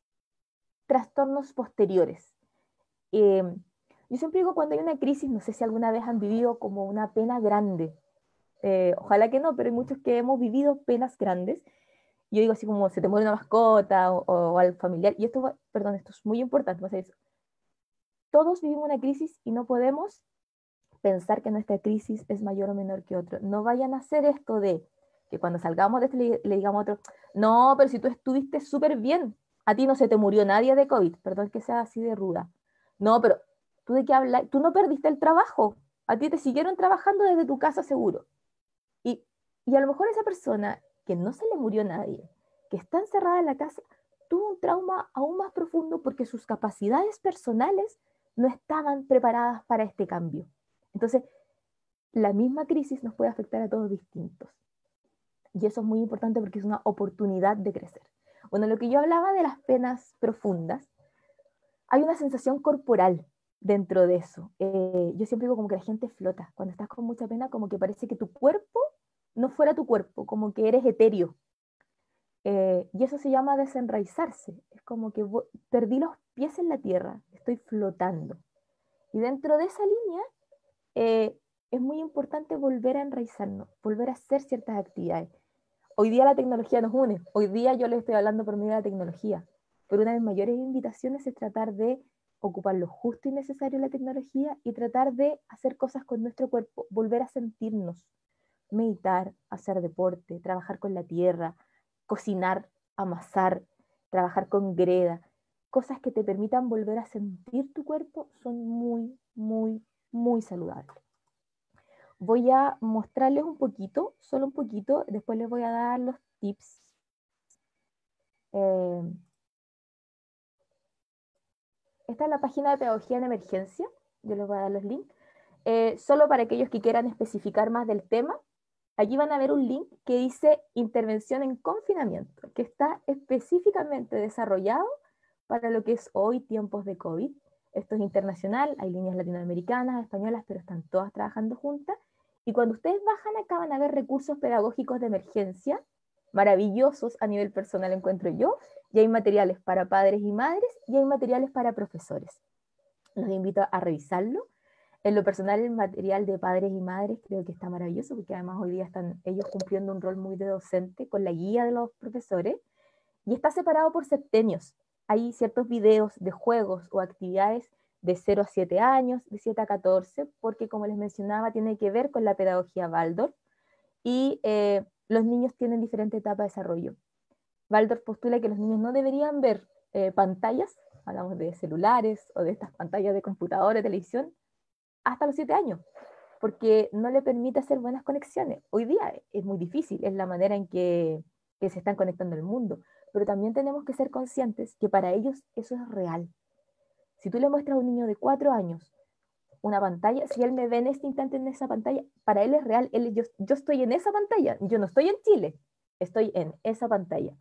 Speaker 3: trastornos posteriores. Eh, yo siempre digo, cuando hay una crisis, no sé si alguna vez han vivido como una pena grande, eh, ojalá que no, pero hay muchos que hemos vivido penas grandes. Yo digo así como se te muere una mascota o, o al familiar, y esto, perdón, esto es muy importante, ¿no? Todos vivimos una crisis y no podemos pensar que nuestra crisis es mayor o menor que otro. No vayan a hacer esto de que cuando salgamos de esto le, le digamos a otro, no, pero si tú estuviste súper bien, a ti no se te murió nadie de COVID, perdón que sea así de ruda. No, pero tú de qué hablas, tú no perdiste el trabajo, a ti te siguieron trabajando desde tu casa seguro. Y, y a lo mejor esa persona que no se le murió nadie, que está encerrada en la casa, tuvo un trauma aún más profundo porque sus capacidades personales no estaban preparadas para este cambio. Entonces, la misma crisis nos puede afectar a todos distintos. Y eso es muy importante porque es una oportunidad de crecer. Bueno, lo que yo hablaba de las penas profundas, hay una sensación corporal dentro de eso. Eh, yo siempre digo como que la gente flota. Cuando estás con mucha pena, como que parece que tu cuerpo no fuera tu cuerpo, como que eres etéreo. Eh, y eso se llama desenraizarse. Es como que perdí los pies en la tierra, estoy flotando. Y dentro de esa línea, eh, es muy importante volver a enraizarnos, volver a hacer ciertas actividades. Hoy día la tecnología nos une. Hoy día yo les estoy hablando por medio de la tecnología. Pero una de mis mayores invitaciones es tratar de ocupar lo justo y necesario de la tecnología y tratar de hacer cosas con nuestro cuerpo, volver a sentirnos, meditar, hacer deporte, trabajar con la tierra, cocinar, amasar, trabajar con greda. Cosas que te permitan volver a sentir tu cuerpo son muy, muy, muy saludables. Voy a mostrarles un poquito, solo un poquito, después les voy a dar los tips. Eh, esta es la página de Pedagogía en Emergencia, yo les voy a dar los links. Eh, solo para aquellos que quieran especificar más del tema, allí van a ver un link que dice Intervención en Confinamiento, que está específicamente desarrollado para lo que es hoy tiempos de COVID. Esto es internacional, hay líneas latinoamericanas, españolas, pero están todas trabajando juntas. Y cuando ustedes bajan acá van a ver recursos pedagógicos de emergencia, maravillosos a nivel personal encuentro yo, y hay materiales para padres y madres, y hay materiales para profesores. Los invito a revisarlo. En lo personal, el material de padres y madres creo que está maravilloso, porque además hoy día están ellos cumpliendo un rol muy de docente con la guía de los profesores, y está separado por septenios. Hay ciertos videos de juegos o actividades de cero a siete años, de siete a catorce, porque como les mencionaba, tiene que ver con la pedagogía Waldorf, y eh, los niños tienen diferente etapa de desarrollo. Waldorf postula que los niños no deberían ver eh, pantallas, hablamos de celulares o de estas pantallas de computador, de televisión, hasta los siete años, porque no le permite hacer buenas conexiones. Hoy día es muy difícil, es la manera en que, que se están conectando el mundo, pero también tenemos que ser conscientes que para ellos eso es real. Si tú le muestras a un niño de cuatro años una pantalla, si él me ve en este instante en esa pantalla, para él es real, él, yo, yo estoy en esa pantalla, yo no estoy en Chile, estoy en esa pantalla.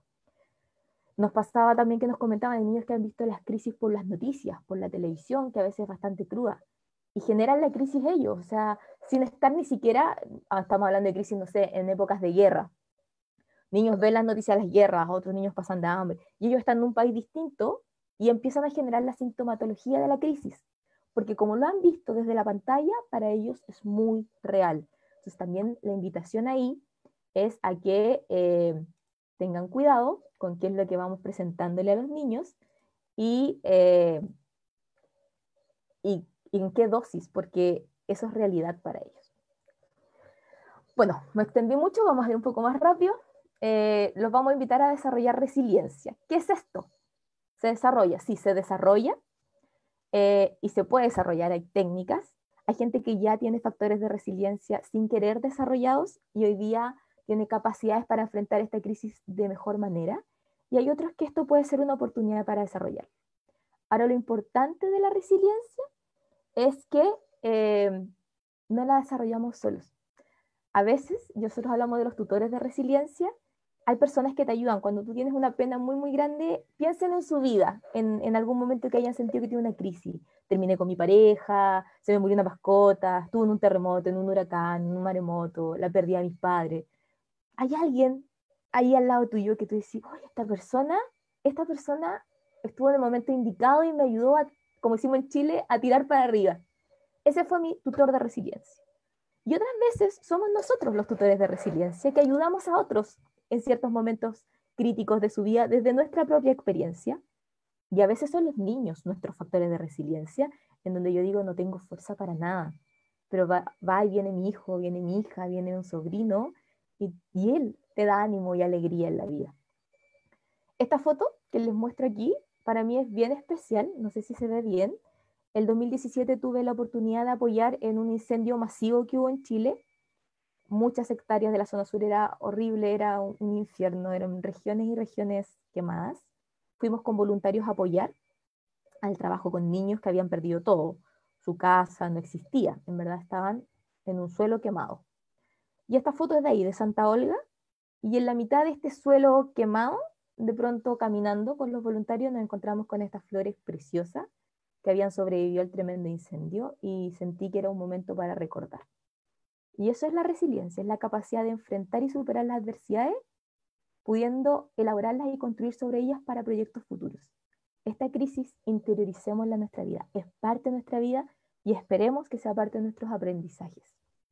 Speaker 3: Nos pasaba también que nos comentaban de niños que han visto las crisis por las noticias, por la televisión, que a veces es bastante cruda, y generan la crisis ellos, o sea, sin estar ni siquiera, estamos hablando de crisis, no sé, en épocas de guerra. Niños ven las noticias de las guerras, otros niños pasan de hambre, y ellos están en un país distinto y empiezan a generar la sintomatología de la crisis, porque como lo han visto desde la pantalla, para ellos es muy real. Entonces también la invitación ahí es a que eh, tengan cuidado con qué es lo que vamos presentándole a los niños y, eh, y, y en qué dosis, porque eso es realidad para ellos. Bueno, me extendí mucho, vamos a ir un poco más rápido. Eh, los vamos a invitar a desarrollar resiliencia. ¿Qué es esto? ¿Se desarrolla? Sí, se desarrolla eh, y se puede desarrollar. Hay técnicas. Hay gente que ya tiene factores de resiliencia sin querer desarrollados y hoy día tiene capacidades para enfrentar esta crisis de mejor manera. Y hay otros que esto puede ser una oportunidad para desarrollar. Ahora, lo importante de la resiliencia es que eh, no la desarrollamos solos. A veces, nosotros hablamos de los tutores de resiliencia, hay personas que te ayudan. Cuando tú tienes una pena muy, muy grande, piensen en su vida, en, en algún momento que hayan sentido que tiene una crisis. Terminé con mi pareja, se me murió una mascota, estuve en un terremoto, en un huracán, en un maremoto, la perdí a mis padres. Hay alguien ahí al lado tuyo que tú dices, oye, esta persona, esta persona estuvo en el momento indicado y me ayudó, a, como decimos en Chile, a tirar para arriba. Ese fue mi tutor de resiliencia. Y otras veces somos nosotros los tutores de resiliencia que ayudamos a otros en ciertos momentos críticos de su vida desde nuestra propia experiencia. Y a veces son los niños nuestros factores de resiliencia, en donde yo digo, no tengo fuerza para nada, pero va, va y viene mi hijo, viene mi hija, viene un sobrino, y, y él te da ánimo y alegría en la vida. Esta foto que les muestro aquí, para mí es bien especial, no sé si se ve bien. El dos mil diecisiete tuve la oportunidad de apoyar en un incendio masivo que hubo en Chile. Muchas hectáreas de la zona sur, era horrible, era un infierno, eran regiones y regiones quemadas. Fuimos con voluntarios a apoyar al trabajo con niños que habían perdido todo. Su casa no existía, en verdad estaban en un suelo quemado. Y esta foto es de ahí, de Santa Olga, y en la mitad de este suelo quemado, de pronto caminando con los voluntarios, nos encontramos con estas flores preciosas que habían sobrevivido al tremendo incendio, y sentí que era un momento para recordar. Y eso es la resiliencia, es la capacidad de enfrentar y superar las adversidades, pudiendo elaborarlas y construir sobre ellas para proyectos futuros. Esta crisis interioricémosla en nuestra vida, es parte de nuestra vida y esperemos que sea parte de nuestros aprendizajes.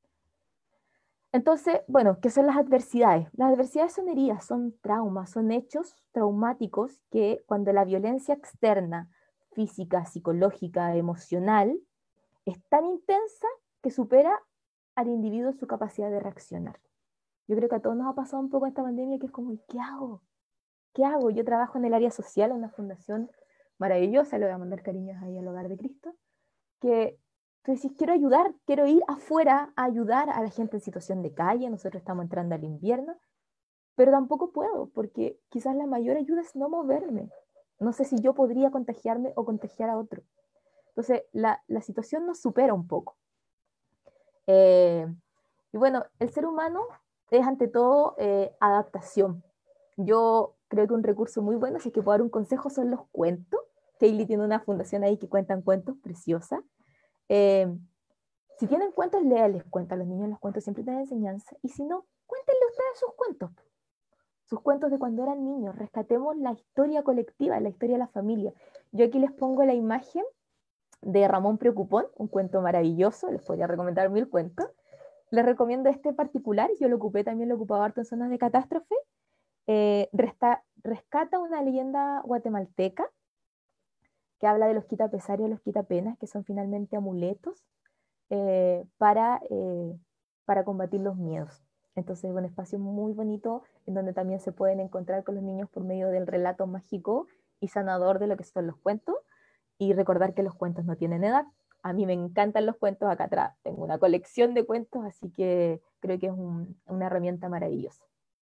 Speaker 3: Entonces, bueno, ¿qué son las adversidades? Las adversidades son heridas, son traumas, son hechos traumáticos que cuando la violencia externa, física, psicológica, emocional, es tan intensa que supera al individuo su capacidad de reaccionar. Yo creo que a todos nos ha pasado un poco esta pandemia que es como, ¿qué hago? ¿Qué hago? Yo trabajo en el área social, en una fundación maravillosa, le voy a mandar cariños ahí al Hogar de Cristo, que tú decís, quiero ayudar, quiero ir afuera a ayudar a la gente en situación de calle, nosotros estamos entrando al invierno, pero tampoco puedo, porque quizás la mayor ayuda es no moverme. No sé si yo podría contagiarme o contagiar a otro. Entonces, la, la situación nos supera un poco. Eh, y bueno, el ser humano es ante todo eh, adaptación. Yo creo que un recurso muy bueno, si es que puedo dar un consejo, son los cuentos. Kaylee tiene una fundación ahí que cuentan cuentos, preciosa. Eh, si tienen cuentos, léales cuentos. A los niños los cuentos siempre tienen enseñanza. Y si no, cuéntenle ustedes sus cuentos. Sus cuentos de cuando eran niños. Rescatemos la historia colectiva, la historia de la familia. Yo aquí les pongo la imagen de Ramón Preocupón, un cuento maravilloso. Les podría recomendar mil cuentos. Les recomiendo este particular. Yo lo ocupé, también lo ocupaba harto en zonas de catástrofe. Eh, resta, rescata una leyenda guatemalteca que habla de los quitapesarios y los quitapenas, que son finalmente amuletos eh, para, eh, para combatir los miedos. Entonces es un espacio muy bonito en donde también se pueden encontrar con los niños por medio del relato mágico y sanador de lo que son los cuentos, y recordar que los cuentos no tienen edad. A mí me encantan los cuentos, acá atrás tengo una colección de cuentos, así que creo que es un, una herramienta maravillosa.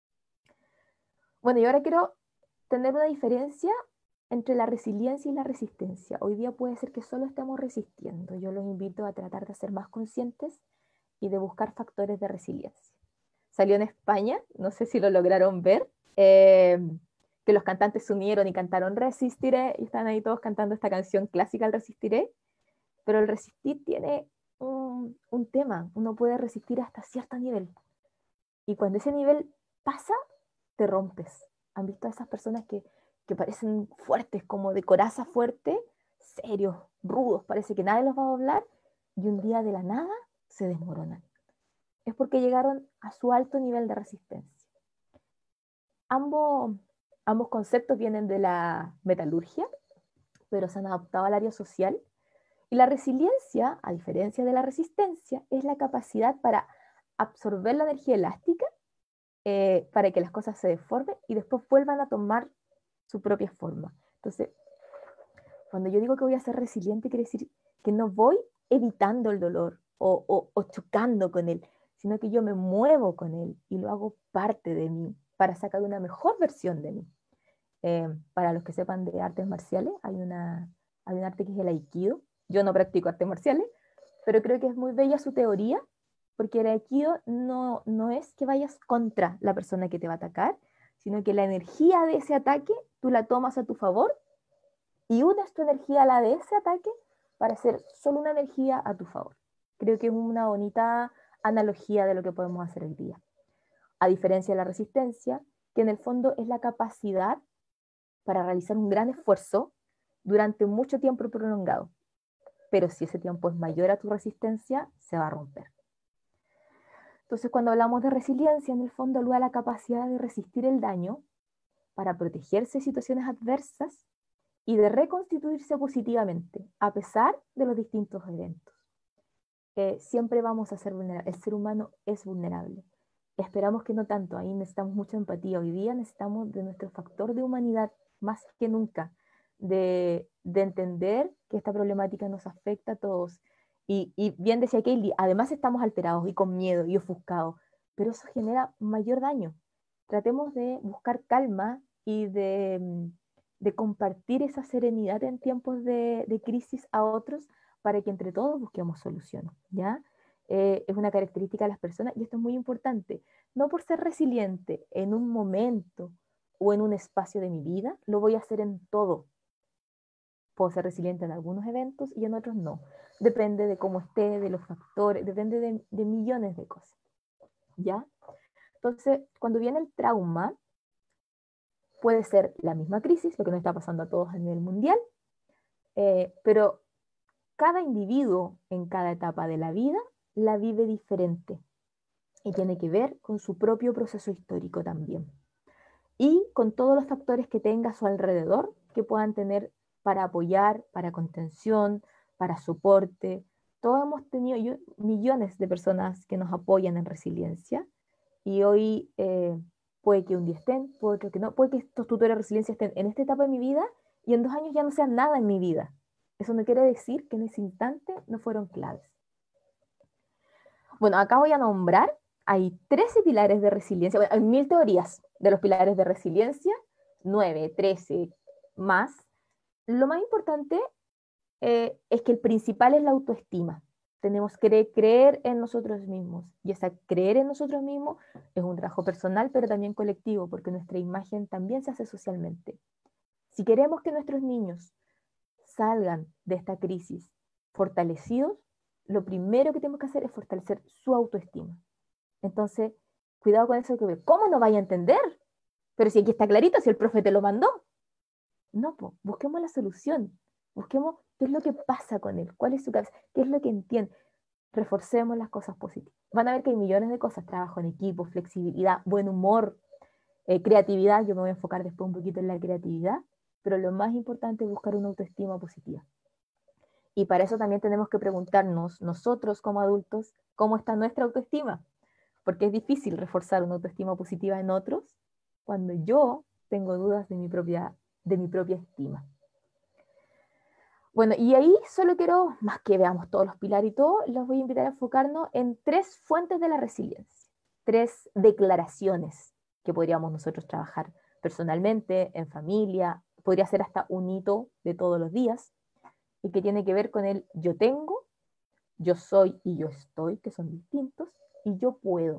Speaker 3: Bueno, y ahora quiero tener una diferencia entre la resiliencia y la resistencia. Hoy día puede ser que solo estemos resistiendo. Yo los invito a tratar de ser más conscientes y de buscar factores de resiliencia. Salió en España, no sé si lo lograron ver, eh, que los cantantes se unieron y cantaron Resistiré, y están ahí todos cantando esta canción clásica, el Resistiré, pero el resistir tiene un, un tema, uno puede resistir hasta cierto nivel, y cuando ese nivel pasa, te rompes. ¿Han visto a esas personas que, que parecen fuertes, como de coraza fuerte, serios, rudos, parece que nadie los va a doblar, y un día de la nada se desmoronan? Es porque llegaron a su alto nivel de resistencia. Ambos, ambos conceptos vienen de la metalurgia, pero se han adaptado al área social. Y la resiliencia, a diferencia de la resistencia, es la capacidad para absorber la energía elástica eh, para que las cosas se deformen y después vuelvan a tomar su propia forma. Entonces, cuando yo digo que voy a ser resiliente, quiere decir que no voy evitando el dolor o, o, o chocando con él, sino que yo me muevo con él y lo hago parte de mí para sacar una mejor versión de mí. Eh, para los que sepan de artes marciales, hay, una, hay un arte que es el Aikido. Yo no practico artes marciales, pero creo que es muy bella su teoría, porque el Aikido no, no es que vayas contra la persona que te va a atacar, sino que la energía de ese ataque tú la tomas a tu favor y unes tu energía a la de ese ataque para hacer solo una energía a tu favor. Creo que es una bonita analogía de lo que podemos hacer hoy día. A diferencia de la resistencia, que en el fondo es la capacidad para realizar un gran esfuerzo durante mucho tiempo prolongado. Pero si ese tiempo es mayor a tu resistencia, se va a romper. Entonces, cuando hablamos de resiliencia, en el fondo aluden a la capacidad de resistir el daño para protegerse de situaciones adversas y de reconstituirse positivamente, a pesar de los distintos eventos. Eh, siempre vamos a ser vulnerables. El ser humano es vulnerable. Esperamos que no tanto. Ahí necesitamos mucha empatía. Hoy día necesitamos de nuestro factor de humanidad más que nunca, de, de entender que esta problemática nos afecta a todos. Y, y bien decía Kaylee, además estamos alterados y con miedo y ofuscados, pero eso genera mayor daño. Tratemos de buscar calma y de, de compartir esa serenidad en tiempos de, de crisis a otros para que entre todos busquemos soluciones, ¿ya? Eh, es una característica de las personas y esto es muy importante. No por ser resiliente en un momento o en un espacio de mi vida, lo voy a hacer en todo. Puedo ser resiliente en algunos eventos y en otros no. Depende de cómo esté, de los factores, depende de, de millones de cosas, ¿ya? Entonces, cuando viene el trauma, puede ser la misma crisis, lo que nos está pasando a todos a nivel mundial, eh, pero cada individuo en cada etapa de la vida la vive diferente y tiene que ver con su propio proceso histórico también y con todos los factores que tenga a su alrededor que puedan tener para apoyar, para contención, para soporte. Todos hemos tenido yo, millones de personas que nos apoyan en resiliencia y hoy eh, puede que un día estén, puede que no, puede que estos tutores de resiliencia estén en esta etapa de mi vida y en dos años ya no sean nada en mi vida. Eso no quiere decir que en ese instante no fueron claves. Bueno, acá voy a nombrar, hay trece pilares de resiliencia, bueno, hay mil teorías de los pilares de resiliencia, nueve, trece más. Lo más importante eh, es que el principal es la autoestima. Tenemos que creer en nosotros mismos. Y esa creer en nosotros mismos es un trabajo personal, pero también colectivo, porque nuestra imagen también se hace socialmente. Si queremos que nuestros niños salgan de esta crisis fortalecidos, lo primero que tenemos que hacer es fortalecer su autoestima. Entonces, cuidado con eso que ve. ¿Cómo no vaya a entender? Pero si aquí está clarito, si el profe te lo mandó. No, pues, busquemos la solución. Busquemos qué es lo que pasa con él, cuál es su cabeza, qué es lo que entiende. Reforcemos las cosas positivas. Van a ver que hay millones de cosas, trabajo en equipo, flexibilidad, buen humor, eh, creatividad. Yo me voy a enfocar después un poquito en la creatividad, pero lo más importante es buscar una autoestima positiva. Y para eso también tenemos que preguntarnos nosotros como adultos, ¿cómo está nuestra autoestima? Porque es difícil reforzar una autoestima positiva en otros cuando yo tengo dudas de mi propia, de mi propia estima. Bueno, y ahí solo quiero, más que veamos todos los pilares y todo, los voy a invitar a enfocarnos en tres fuentes de la resiliencia, tres declaraciones que podríamos nosotros trabajar personalmente, en familia, podría ser hasta un hito de todos los días, y que tiene que ver con el yo tengo, yo soy y yo estoy, que son distintos, y yo puedo.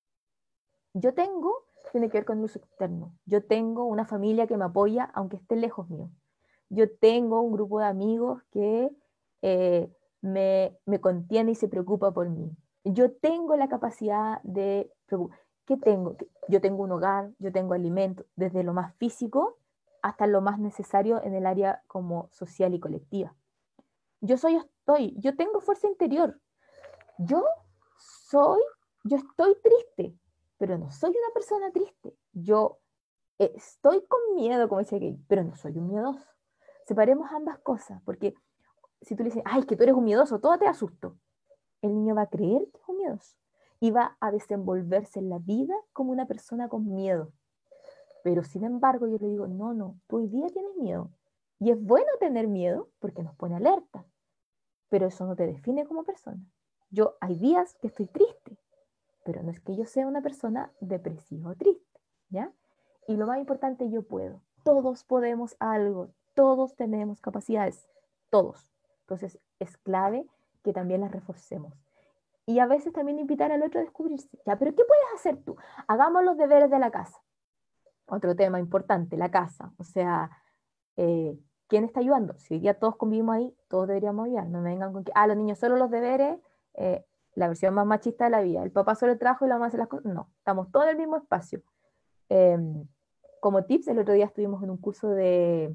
Speaker 3: Yo tengo tiene que ver con el uso externo. Yo tengo una familia que me apoya aunque esté lejos mío. Yo tengo un grupo de amigos que eh, me, me contiene y se preocupa por mí. Yo tengo la capacidad de... ¿Qué tengo? Yo tengo un hogar, yo tengo alimento, desde lo más físico hasta lo más necesario en el área como social y colectiva. Yo soy, estoy, yo tengo fuerza interior. Yo soy, yo estoy triste, pero no soy una persona triste. Yo eh, estoy con miedo, como decía Gay, pero no soy un miedoso. Separemos ambas cosas, porque si tú le dices, ay, es que tú eres un miedoso, todo te asusto, el niño va a creer que es un miedoso y va a desenvolverse en la vida como una persona con miedo. Pero sin embargo, yo le digo, no, no, tú hoy día tienes miedo. Y es bueno tener miedo porque nos pone alerta, pero eso no te define como persona. Yo hay días que estoy triste, pero no es que yo sea una persona depresiva o triste, ¿ya? Y lo más importante, yo puedo. Todos podemos algo, todos tenemos capacidades, todos. Entonces es clave que también las reforcemos. Y a veces también invitar al otro a descubrirse. Ya, pero ¿qué puedes hacer tú? Hagamos los deberes de la casa. Otro tema importante, la casa. O sea, eh, ¿quién está ayudando? Si hoy día todos convivimos ahí, todos deberíamos ayudar. No me vengan con que, ah, los niños solo los deberes, eh, la versión más machista de la vida. El papá solo trabaja y la mamá hace las cosas. No, estamos todos en el mismo espacio. Eh, como tips, el otro día estuvimos en un curso de,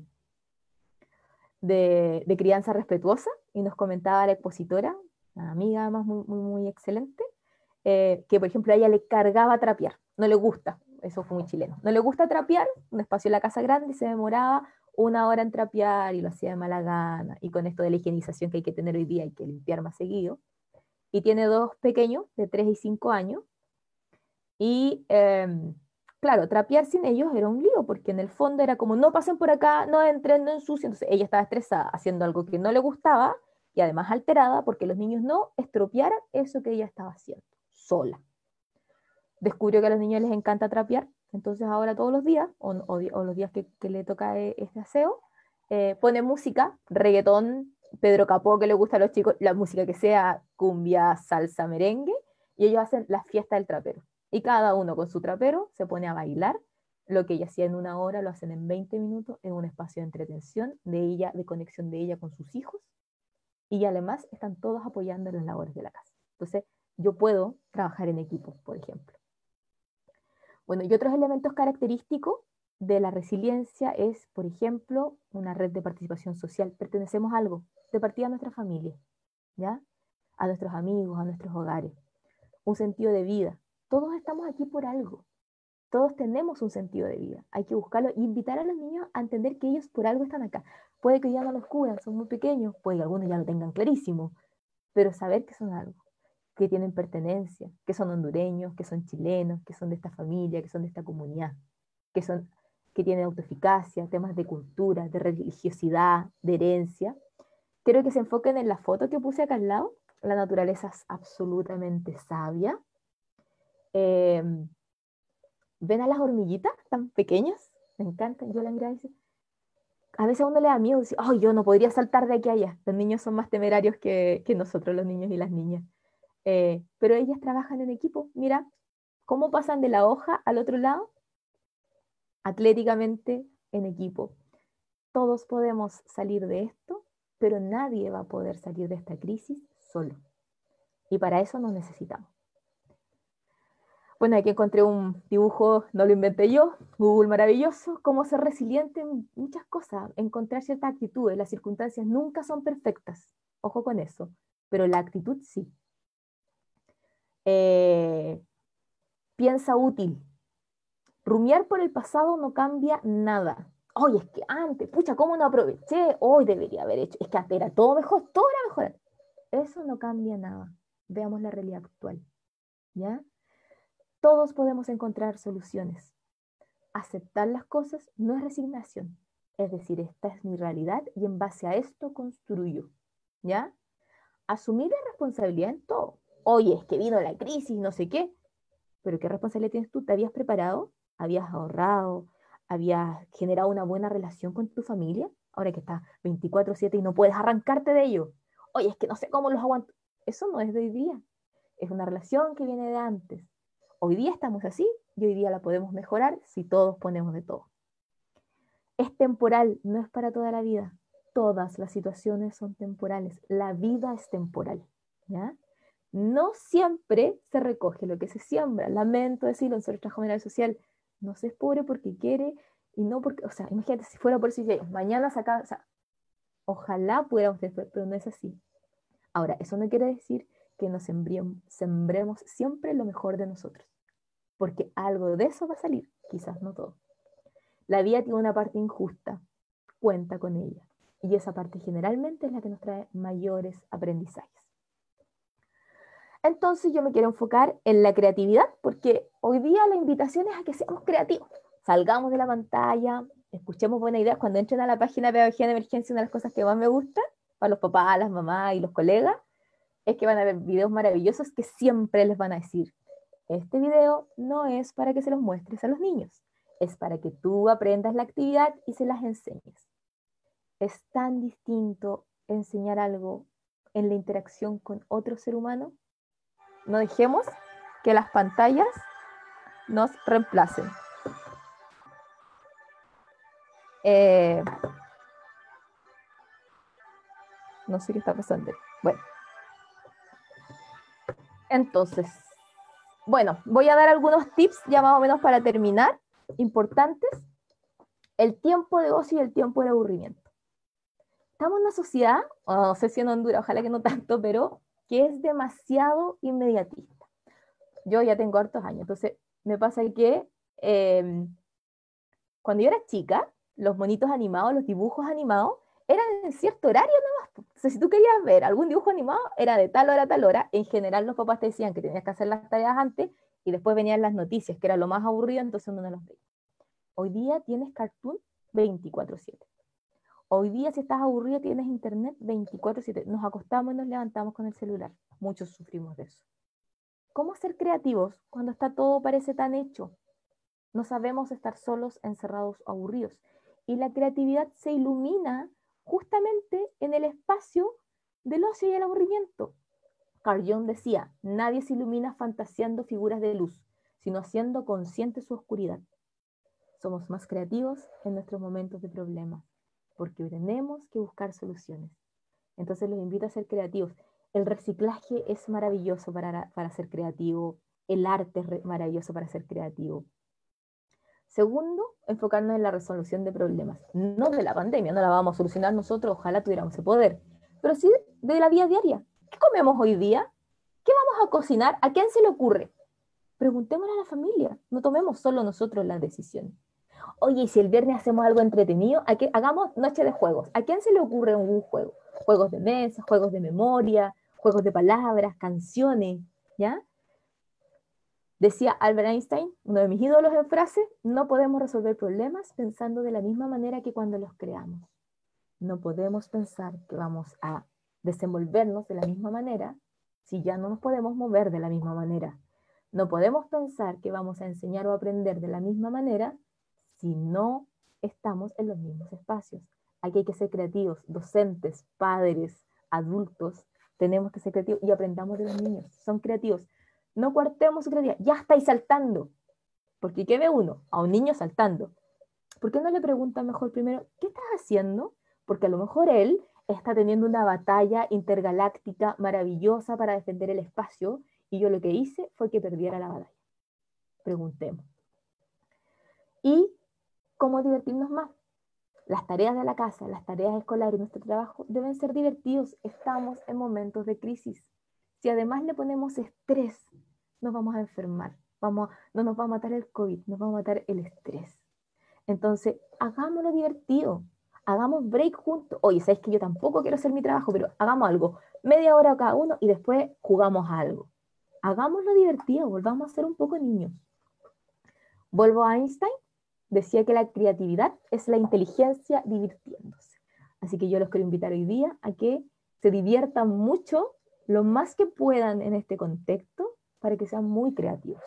Speaker 3: de, de crianza respetuosa y nos comentaba la expositora, una amiga además muy, muy, muy excelente, eh, que por ejemplo a ella le cargaba trapear, no le gusta, eso fue muy chileno, no le gusta trapear, un espacio en la casa grande y se demoraba una hora en trapear y lo hacía de mala gana, y con esto de la higienización que hay que tener hoy día hay que limpiar más seguido, y tiene dos pequeños de tres y cinco años, y eh, claro, trapear sin ellos era un lío, porque en el fondo era como, no pasen por acá, no entren, no ensucien. Entonces ella estaba estresada haciendo algo que no le gustaba y además alterada porque los niños no estropearan eso que ella estaba haciendo, sola. Descubrió que a los niños les encanta trapear, Entonces ahora todos los días, o, o, o los días que, que le toca este aseo, eh, pone música, reggaetón, Pedro Capó, que le gusta a los chicos, la música que sea cumbia, salsa, merengue, y ellos hacen la fiesta del trapero. Y cada uno con su trapero se pone a bailar. Lo que ella hacía en una hora lo hacen en veinte minutos en un espacio de entretención de ella, de conexión de ella con sus hijos, y además están todos apoyando en las labores de la casa. Entonces, yo puedo trabajar en equipo, por ejemplo. Bueno, y otros elementos característicos de la resiliencia es, por ejemplo, una red de participación social. Pertenecemos a algo, de partida a nuestra familia, ¿ya? A nuestros amigos, a nuestros hogares. Un sentido de vida. Todos estamos aquí por algo. Todos tenemos un sentido de vida. Hay que buscarlo e invitar a los niños a entender que ellos por algo están acá. Puede que ya no lo descubran, son muy pequeños, puede que algunos ya lo tengan clarísimo, pero saber que son algo, que tienen pertenencia, que son hondureños, que son chilenos, que son de esta familia, que son de esta comunidad, que, son, que tienen autoeficacia, temas de cultura, de religiosidad, de herencia. Quiero que se enfoquen en la foto que puse acá al lado. La naturaleza es absolutamente sabia. Eh, ¿Ven a las hormiguitas tan pequeñas? Me encantan. Yo la miraba y decía, a veces a uno le da miedo decir, oh, yo no podría saltar de aquí a allá. Los niños son más temerarios que, que nosotros, los niños y las niñas. Eh, pero ellas trabajan en equipo. Mira cómo pasan de la hoja al otro lado, atléticamente en equipo. Todos podemos salir de esto, pero nadie va a poder salir de esta crisis solo. Y para eso nos necesitamos. Bueno, aquí encontré un dibujo, no lo inventé yo, Google maravilloso, cómo ser resiliente en muchas cosas, encontrar ciertas actitudes. Las circunstancias nunca son perfectas, ojo con eso, pero la actitud sí. Eh, piensa útil. Rumiar por el pasado no cambia nada. Oye, es que antes, pucha, ¿cómo no aproveché? Hoy debería haber hecho. Es que antes era todo mejor, todo era mejor. Eso no cambia nada. Veamos la realidad actual. ¿Ya? Todos podemos encontrar soluciones. Aceptar las cosas no es resignación. Es decir, esta es mi realidad y en base a esto construyo. ¿Ya? Asumir la responsabilidad en todo. Oye, es que vino la crisis, no sé qué. Pero ¿qué responsabilidad tienes tú? ¿Te habías preparado? ¿Habías ahorrado? ¿Habías generado una buena relación con tu familia? Ahora que estás veinticuatro siete y no puedes arrancarte de ello. Oye, es que no sé cómo los aguanto. Eso no es de hoy día. Es una relación que viene de antes. Hoy día estamos así y hoy día la podemos mejorar si todos ponemos de todo. Es temporal, no es para toda la vida. Todas las situaciones son temporales. La vida es temporal. ¿Ya? No siempre se recoge lo que se siembra. Lamento decirlo, en nuestro trabajo general social no se es pobre porque quiere y no porque, o sea, imagínate si fuera por si mañana saca, o sea, ojalá pudiéramos después, pero no es así. Ahora, eso no quiere decir que nos sembremos, sembremos siempre lo mejor de nosotros, porque algo de eso va a salir, quizás no todo. La vida tiene una parte injusta, cuenta con ella, y esa parte generalmente es la que nos trae mayores aprendizajes. Entonces yo me quiero enfocar en la creatividad, porque hoy día la invitación es a que seamos creativos. Salgamos de la pantalla, escuchemos buenas ideas. Cuando entren a la página de Pedagogía de Emergencia, una de las cosas que más me gusta, para los papás, las mamás y los colegas, es que van a ver videos maravillosos que siempre les van a decir, este video no es para que se los muestres a los niños, es para que tú aprendas la actividad y se las enseñes. Es tan distinto enseñar algo en la interacción con otro ser humano. No dejemos que las pantallas nos reemplacen. Eh, no sé qué está pasando. Bueno. Entonces, bueno, voy a dar algunos tips ya más o menos para terminar, importantes. El tiempo de ocio y el tiempo de aburrimiento. Estamos en una sociedad, no sé si en Honduras, ojalá que no tanto, pero que es demasiado inmediatista. Yo ya tengo hartos años, entonces me pasa que eh, cuando yo era chica, los monitos animados, los dibujos animados, eran en cierto horario nomás. O sea, si tú querías ver algún dibujo animado, era de tal hora a tal hora. En general los papás te decían que tenías que hacer las tareas antes y después venían las noticias, que era lo más aburrido, entonces uno no los veía. Hoy día tienes cartoon veinticuatro siete. Hoy día si estás aburrido tienes internet veinticuatro siete. Nos acostamos y nos levantamos con el celular. Muchos sufrimos de eso. ¿Cómo ser creativos cuando está todo parece tan hecho? No sabemos estar solos, encerrados o aburridos. Y la creatividad se ilumina justamente en el espacio del ocio y el aburrimiento. Carl Jung decía, nadie se ilumina fantaseando figuras de luz, sino haciendo consciente su oscuridad. Somos más creativos en nuestros momentos de problemas, porque tenemos que buscar soluciones. Entonces los invito a ser creativos. El reciclaje es maravilloso para, para ser creativo, el arte es maravilloso para ser creativo. Segundo, enfocarnos en la resolución de problemas. No de la pandemia, no la vamos a solucionar nosotros, ojalá tuviéramos ese poder, pero sí de la vida diaria. ¿Qué comemos hoy día? ¿Qué vamos a cocinar? ¿A quién se le ocurre? Preguntémosle a la familia, no tomemos solo nosotros las decisiones. Oye, ¿y si el viernes hacemos algo entretenido? ¿A qué? Hagamos noche de juegos. ¿A quién se le ocurre un juego? Juegos de mesa, juegos de memoria, juegos de palabras, canciones, ¿ya? Decía Albert Einstein, uno de mis ídolos en frase, no podemos resolver problemas pensando de la misma manera que cuando los creamos. No podemos pensar que vamos a desenvolvernos de la misma manera si ya no nos podemos mover de la misma manera. No podemos pensar que vamos a enseñar o aprender de la misma manera si no estamos en los mismos espacios. Aquí hay que ser creativos, docentes, padres, adultos, tenemos que ser creativos y aprendamos de los niños, son creativos. No cuartemos su creatividad, ya estáis saltando, porque ¿qué ve uno? A un niño saltando. ¿Por qué no le pregunta mejor primero, ¿qué estás haciendo? Porque a lo mejor él está teniendo una batalla intergaláctica maravillosa para defender el espacio y yo lo que hice fue que perdiera la batalla. Preguntemos. Y cómo divertirnos más. Las tareas de la casa, las tareas escolares, nuestro trabajo deben ser divertidos. Estamos en momentos de crisis. Si además le ponemos estrés, nos vamos a enfermar. Vamos, no nos va a matar el COVID, nos va a matar el estrés. Entonces, hagámoslo divertido. Hagamos break juntos. Oye, ¿sabes que yo tampoco quiero hacer mi trabajo? Pero hagamos algo. Media hora cada uno y después jugamos a algo. Hagámoslo divertido, volvamos a ser un poco niños. Vuelvo a Einstein. Decía que la creatividad es la inteligencia divirtiéndose. Así que yo los quiero invitar hoy día a que se diviertan mucho, lo más que puedan en este contexto, para que sean muy creativos.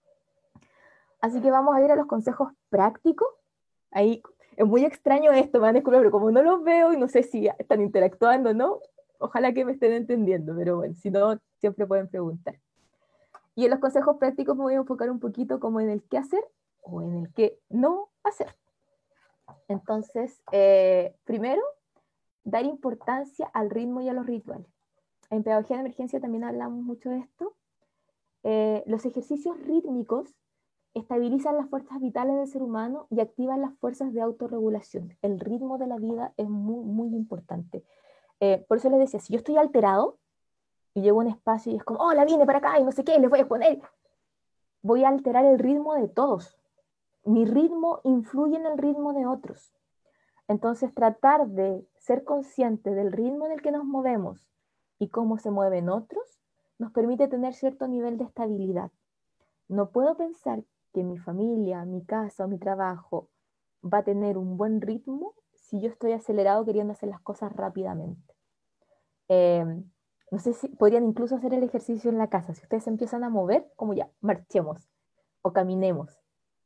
Speaker 3: Así que vamos a ir a los consejos prácticos. Ahí es muy extraño esto, me van a disculpar, pero como no los veo y no sé si están interactuando o no, ojalá que me estén entendiendo, pero bueno, si no, siempre pueden preguntar. Y en los consejos prácticos me voy a enfocar un poquito como en el qué hacer o en el qué no hacer. Entonces, eh, primero, dar importancia al ritmo y a los rituales. En pedagogía de emergencia también hablamos mucho de esto. Eh, los ejercicios rítmicos estabilizan las fuerzas vitales del ser humano y activan las fuerzas de autorregulación. El ritmo de la vida es muy, muy importante. Eh, por eso les decía, si yo estoy alterado y llego a un espacio y es como, hola, viene para acá y no sé qué, les voy a poner, voy a alterar el ritmo de todos. Mi ritmo influye en el ritmo de otros. Entonces, tratar de ser consciente del ritmo en el que nos movemos y cómo se mueven otros, nos permite tener cierto nivel de estabilidad. No puedo pensar que mi familia, mi casa o mi trabajo va a tener un buen ritmo si yo estoy acelerado queriendo hacer las cosas rápidamente. Eh, no sé si podrían incluso hacer el ejercicio en la casa. Si ustedes se empiezan a mover, como ya, marchemos o caminemos.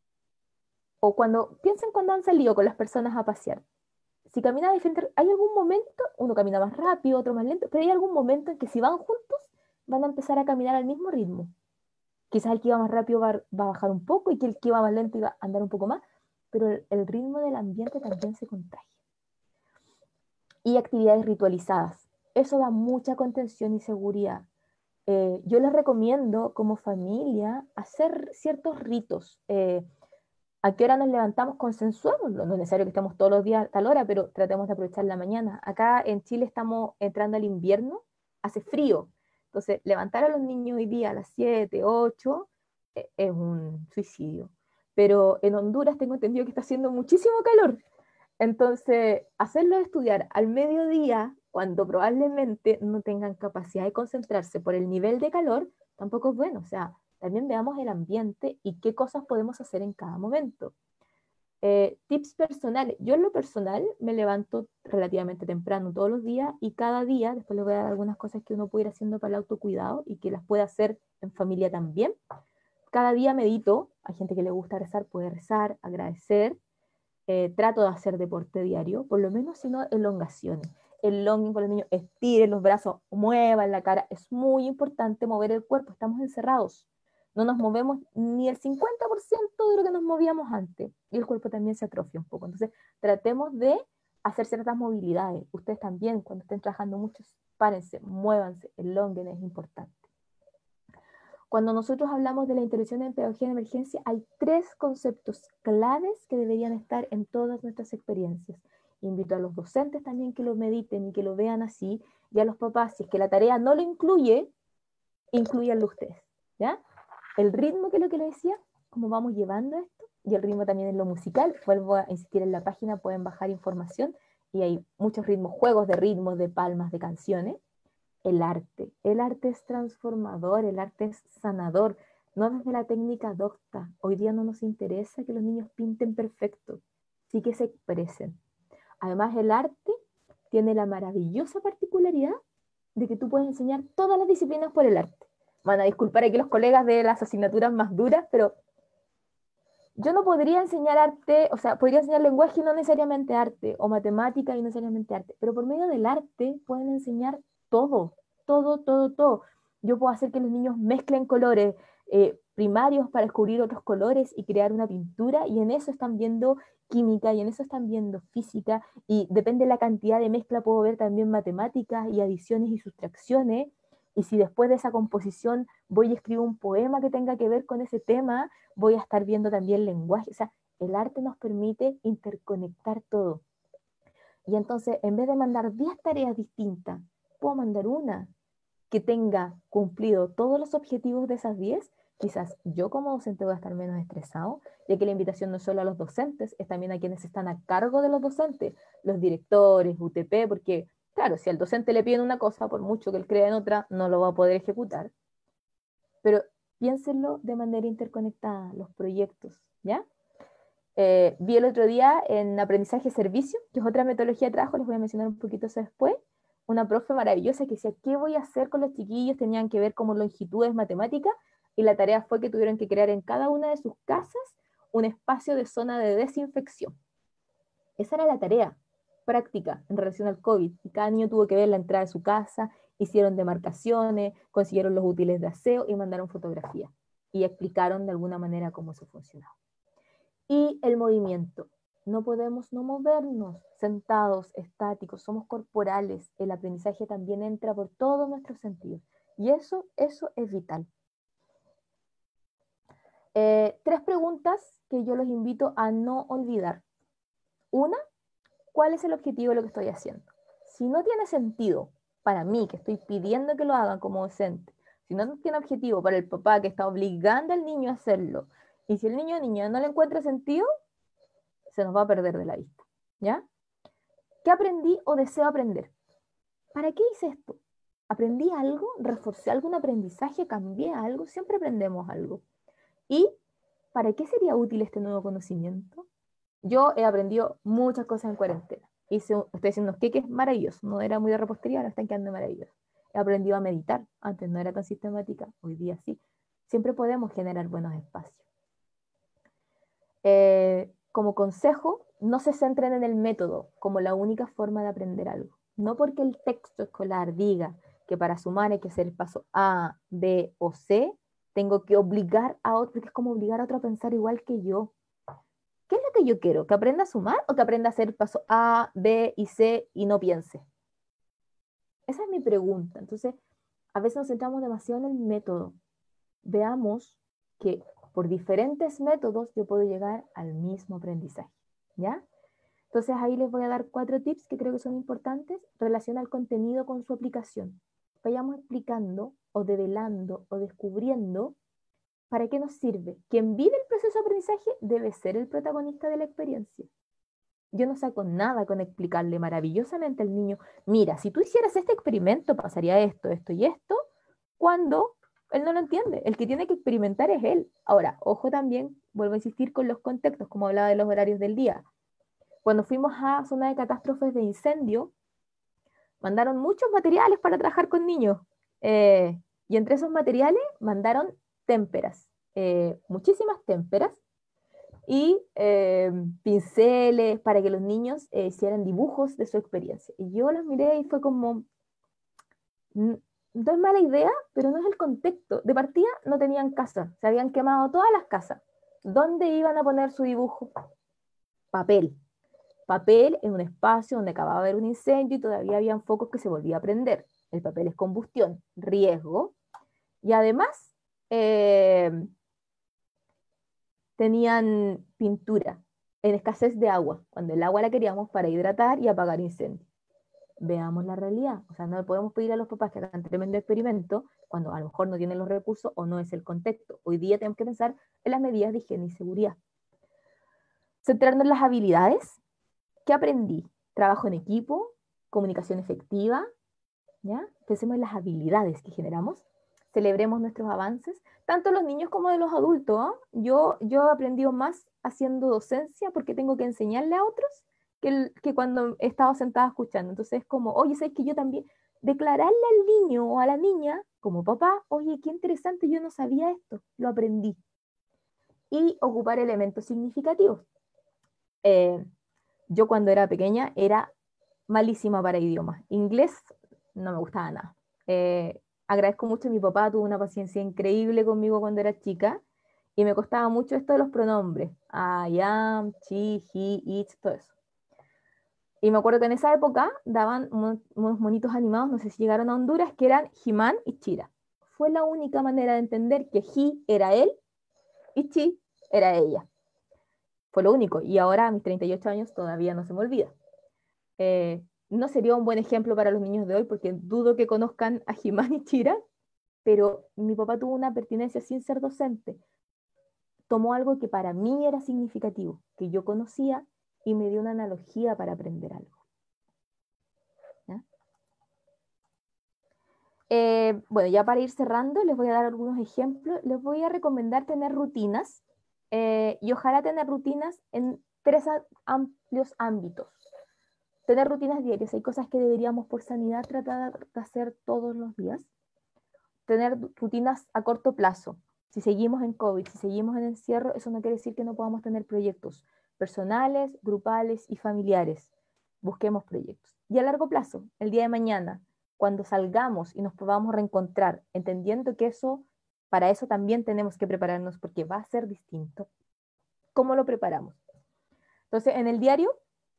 Speaker 3: O cuando, piensen cuando han salido con las personas a pasear. Si caminan diferente, hay algún momento, uno camina más rápido, otro más lento, pero hay algún momento en que si van juntos, van a empezar a caminar al mismo ritmo. Quizás el que iba más rápido va, va a bajar un poco y que el que iba más lento iba a andar un poco más, pero el, el ritmo del ambiente también se contagia. Y actividades ritualizadas. Eso da mucha contención y seguridad. Eh, yo les recomiendo como familia hacer ciertos ritos. Eh, ¿A qué hora nos levantamos? Consensuémoslo. No es necesario que estemos todos los días a tal hora, pero tratemos de aprovechar la mañana. Acá en Chile estamos entrando al invierno, hace frío. Entonces, levantar a los niños hoy día a las siete, ocho, eh, es un suicidio. Pero en Honduras tengo entendido que está haciendo muchísimo calor. Entonces, hacerlo estudiar al mediodía, cuando probablemente no tengan capacidad de concentrarse por el nivel de calor, tampoco es bueno. O sea, también veamos el ambiente y qué cosas podemos hacer en cada momento. Eh, tips personales. Yo en lo personal me levanto relativamente temprano todos los días y cada día, después les voy a dar algunas cosas que uno puede ir haciendo para el autocuidado y que las puede hacer en familia también. cada día medito, hay gente que le gusta rezar, puede rezar, agradecer, eh, trato de hacer deporte diario, por lo menos si no elongaciones. El longing con los niños, estiren los brazos, muevan la cara, es muy importante mover el cuerpo, estamos encerrados, no nos movemos ni el cincuenta por ciento de lo que nos movíamos antes, y el cuerpo también se atrofia un poco, entonces tratemos de hacer ciertas movilidades, ustedes también cuando estén trabajando mucho, párense, muévanse, el longing es importante. Cuando nosotros hablamos de la intervención en pedagogía de emergencia, hay tres conceptos claves que deberían estar en todas nuestras experiencias. Invito a los docentes también que lo mediten y que lo vean así, y a los papás, si es que la tarea no lo incluye, incluyanlo ustedes, ¿ya? El ritmo, que es lo que les decía, cómo vamos llevando esto, y el ritmo también en lo musical, vuelvo a insistir en la página, pueden bajar información, y hay muchos ritmos, juegos de ritmos, de palmas, de canciones. El arte, el arte es transformador, el arte es sanador, no desde la técnica docta. Hoy día no nos interesa que los niños pinten perfecto, sí que se expresen. Además, el arte tiene la maravillosa particularidad de que tú puedes enseñar todas las disciplinas por el arte. Van a disculpar aquí los colegas de las asignaturas más duras, pero yo no podría enseñar arte, o sea, podría enseñar lenguaje y no necesariamente arte, o matemática y no necesariamente arte, pero por medio del arte pueden enseñar todo, todo, todo, todo. Yo puedo hacer que los niños mezclen colores eh, primarios para descubrir otros colores y crear una pintura, y en eso están viendo química, y en eso están viendo física, y depende de la cantidad de mezcla puedo ver también matemáticas y adiciones y sustracciones, y si después de esa composición voy y escribo un poema que tenga que ver con ese tema, voy a estar viendo también lenguaje. O sea, el arte nos permite interconectar todo. Y entonces, en vez de mandar diez tareas distintas, puedo mandar una que tenga cumplido todos los objetivos de esas diez. Quizás yo como docente voy a estar menos estresado, ya que la invitación no es solo a los docentes, es también a quienes están a cargo de los docentes, los directores, U T P, porque claro, si al docente le piden una cosa, por mucho que él crea en otra, no lo va a poder ejecutar. Pero piénsenlo de manera interconectada, los proyectos, ¿ya? Eh, vi el otro día en aprendizaje-servicio, que es otra metodología de trabajo, les voy a mencionar un poquito eso después, una profe maravillosa que decía, ¿qué voy a hacer con los chiquillos? Tenían que ver como longitudes matemáticas, y la tarea fue que tuvieron que crear en cada una de sus casas un espacio de zona de desinfección. Esa era la tarea práctica en relación al COVID, y cada niño tuvo que ver la entrada de su casa, hicieron demarcaciones, consiguieron los útiles de aseo y mandaron fotografías, y explicaron de alguna manera cómo eso funcionaba. Y el movimiento. No podemos no movernos sentados, estáticos, somos corporales. El aprendizaje también entra por todos nuestros sentidos. Y eso, eso es vital. Eh, tres preguntas que yo los invito a no olvidar. Una, ¿cuál es el objetivo de lo que estoy haciendo? Si no tiene sentido para mí, que estoy pidiendo que lo hagan como docente, si no tiene objetivo para el papá que está obligando al niño a hacerlo, y si el niño o niña no le encuentra sentido, se nos va a perder de la vista, ¿ya? ¿Qué aprendí o deseo aprender? ¿Para qué hice esto? ¿Aprendí algo? ¿Reforcé algún aprendizaje? ¿Cambié algo? Siempre aprendemos algo. ¿Y para qué sería útil este nuevo conocimiento? Yo he aprendido muchas cosas en cuarentena. Hice, estoy haciendo unos queques maravillosos. No era muy de repostería, ahora están quedando maravillosos. He aprendido a meditar. Antes no era tan sistemática, hoy día sí. Siempre podemos generar buenos espacios. Eh, como consejo, no se centren en el método como la única forma de aprender algo. No porque el texto escolar diga que para sumar hay que hacer el paso A, B o C, tengo que obligar a otro, porque es como obligar a otro a pensar igual que yo. ¿Qué es lo que yo quiero? ¿Que aprenda a sumar o que aprenda a hacer el paso A, B y C y no piense? Esa es mi pregunta. Entonces, a veces nos centramos demasiado en el método. Veamos que por diferentes métodos yo puedo llegar al mismo aprendizaje, ¿ya? Entonces ahí les voy a dar cuatro tips que creo que son importantes. Relaciona el contenido con su aplicación. Vayamos explicando o develando o descubriendo para qué nos sirve. Quien vive el proceso de aprendizaje debe ser el protagonista de la experiencia. Yo no saco nada con explicarle maravillosamente al niño, mira, si tú hicieras este experimento pasaría esto, esto y esto, cuando él no lo entiende. El que tiene que experimentar es él. Ahora, ojo también, vuelvo a insistir con los contextos, como hablaba de los horarios del día. Cuando fuimos a zona de catástrofes de incendio, mandaron muchos materiales para trabajar con niños. Eh, y entre esos materiales mandaron témperas. eh, muchísimas témperas y eh, pinceles para que los niños eh, hicieran dibujos de su experiencia. Y yo los miré y fue como, no es mala idea, pero no es el contexto. De partida no tenían casa, se habían quemado todas las casas. ¿Dónde iban a poner su dibujo? Papel. Papel en un espacio donde acababa de haber un incendio y todavía habían focos que se volvía a prender. El papel es combustión, riesgo. Y además eh, tenían pintura en escasez de agua, cuando el agua la queríamos para hidratar y apagar incendios. Veamos la realidad. O sea, no le podemos pedir a los papás que hagan tremendo experimento cuando a lo mejor no tienen los recursos o no es el contexto. Hoy día tenemos que pensar en las medidas de higiene y seguridad. Centrarnos en las habilidades. ¿Qué aprendí? Trabajo en equipo, comunicación efectiva, ¿ya? Pensemos en las habilidades que generamos, celebremos nuestros avances, tanto los niños como de los adultos, ¿eh? Yo, yo he aprendido más haciendo docencia porque tengo que enseñarle a otros que, el, que cuando he estado sentada escuchando. Entonces es como, oye, ¿sabes que yo también? Declararle al niño o a la niña, como papá, oye, qué interesante, yo no sabía esto, lo aprendí. Y ocupar elementos significativos. Eh, yo cuando era pequeña era malísima para idiomas. Inglés no me gustaba nada. Eh, agradezco mucho a mi papá, tuvo una paciencia increíble conmigo cuando era chica y me costaba mucho esto de los pronombres. I am, she, he, it, todo eso. Y me acuerdo que en esa época daban unos, unos monitos animados, no sé si llegaron a Honduras, que eran He-Man y Chira. Fue la única manera de entender que he era él y she era ella. Fue lo único. Y ahora a mis treinta y ocho años todavía no se me olvida. Eh, no sería un buen ejemplo para los niños de hoy porque dudo que conozcan a He-Man y Chira, pero mi papá tuvo una pertinencia sin ser docente. Tomó algo que para mí era significativo, que yo conocía, y me dio una analogía para aprender algo. ¿Ya? Eh, bueno, ya para ir cerrando, les voy a dar algunos ejemplos. Les voy a recomendar tener rutinas eh, y ojalá tener rutinas en tres amplios ámbitos. Tener rutinas diarias, hay cosas que deberíamos por sanidad tratar de hacer todos los días. Tener rutinas a corto plazo. Si seguimos en COVID, si seguimos en encierro, eso no quiere decir que no podamos tener proyectos personales, grupales y familiares. Busquemos proyectos. Y a largo plazo, el día de mañana, cuando salgamos y nos podamos reencontrar, entendiendo que eso, para eso también tenemos que prepararnos porque va a ser distinto. ¿Cómo lo preparamos? Entonces, en el diario,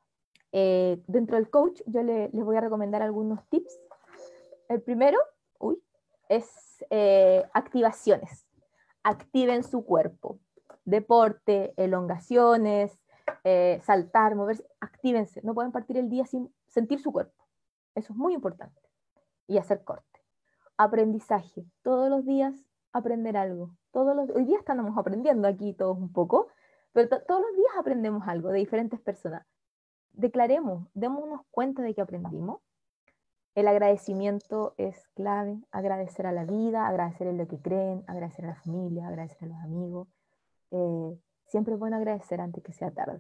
Speaker 3: eh, dentro del coach, yo le, les voy a recomendar algunos tips. El primero, uy, es eh, activaciones. Activen su cuerpo. Deporte, elongaciones, eh, saltar, moverse, actívense. No pueden partir el día sin sentir su cuerpo. Eso es muy importante. Y hacer corte. Aprendizaje. Todos los días aprender algo. Todos los, hoy día estamos aprendiendo aquí todos un poco, pero todos los días aprendemos algo de diferentes personas. Declaremos, démonos cuenta de que aprendimos. El agradecimiento es clave, agradecer a la vida, agradecer en lo que creen, agradecer a la familia, agradecer a los amigos. Eh, siempre es bueno agradecer antes que sea tarde.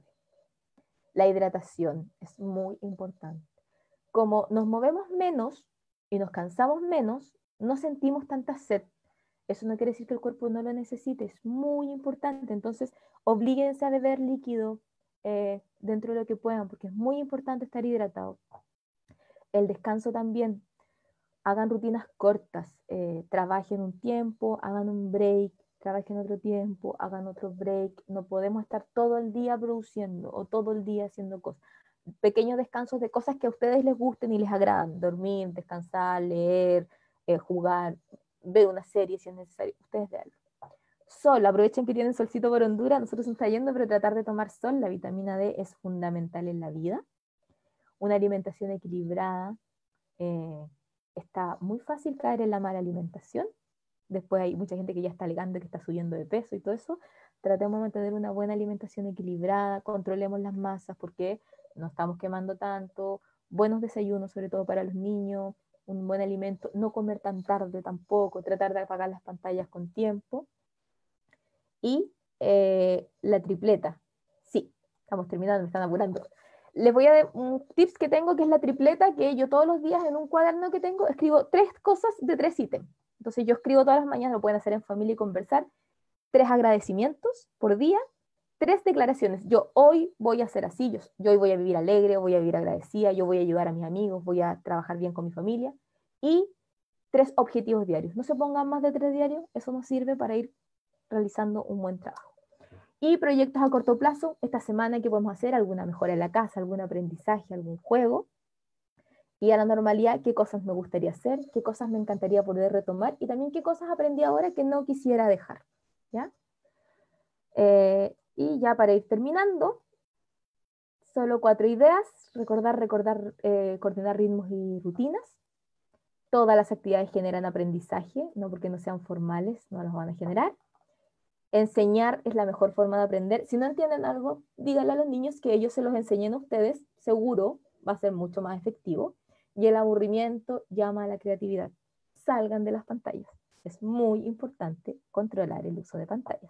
Speaker 3: La hidratación es muy importante. Como nos movemos menos y nos cansamos menos, no sentimos tanta sed. Eso no quiere decir que el cuerpo no lo necesite, es muy importante. Entonces, oblíguense a beber líquido eh, dentro de lo que puedan, porque es muy importante estar hidratado. El descanso también. Hagan rutinas cortas, eh, trabajen un tiempo, hagan un break, trabajen otro tiempo, hagan otro break. No podemos estar todo el día produciendo o todo el día haciendo cosas. Pequeños descansos de cosas que a ustedes les gusten y les agradan. Dormir, descansar, leer, eh, jugar, ver una serie si es necesario. Ustedes veanlo. Sol, aprovechen que tienen solcito por Honduras. Nosotros nos está yendo, pero tratar de tomar sol. La vitamina D es fundamental en la vida. Una alimentación equilibrada. Eh, está muy fácil caer en la mala alimentación. Después hay mucha gente que ya está alegando que está subiendo de peso y todo eso. Tratemos de mantener una buena alimentación equilibrada, controlemos las masas porque no estamos quemando tanto, buenos desayunos, sobre todo para los niños, un buen alimento, no comer tan tarde tampoco, tratar de apagar las pantallas con tiempo. Y eh, la tripleta. Sí, estamos terminando, me están apurando. Les voy a dar un tips que tengo, que es la tripleta, que yo todos los días en un cuaderno que tengo escribo tres cosas de tres ítems. Entonces yo escribo todas las mañanas, lo pueden hacer en familia y conversar. tres agradecimientos por día, tres declaraciones. Yo hoy voy a hacer así, yo, yo hoy voy a vivir alegre, voy a vivir agradecida, yo voy a ayudar a mis amigos, voy a trabajar bien con mi familia. Y tres objetivos diarios. No se pongan más de tres diarios, eso nos sirve para ir realizando un buen trabajo. Y proyectos a corto plazo, esta semana que podemos hacer, alguna mejora en la casa, algún aprendizaje, algún juego. Y a la normalidad, qué cosas me gustaría hacer, qué cosas me encantaría poder retomar y también qué cosas aprendí ahora que no quisiera dejar. ¿Ya? Eh, y ya para ir terminando, solo cuatro ideas. Recordar, recordar, eh, coordinar ritmos y rutinas. Todas las actividades generan aprendizaje, no porque no sean formales, no las van a generar. Enseñar es la mejor forma de aprender. Si no entienden algo, díganle a los niños que ellos se los enseñen a ustedes, seguro va a ser mucho más efectivo. Y el aburrimiento llama a la creatividad. Salgan de las pantallas. Es muy importante controlar el uso de pantallas.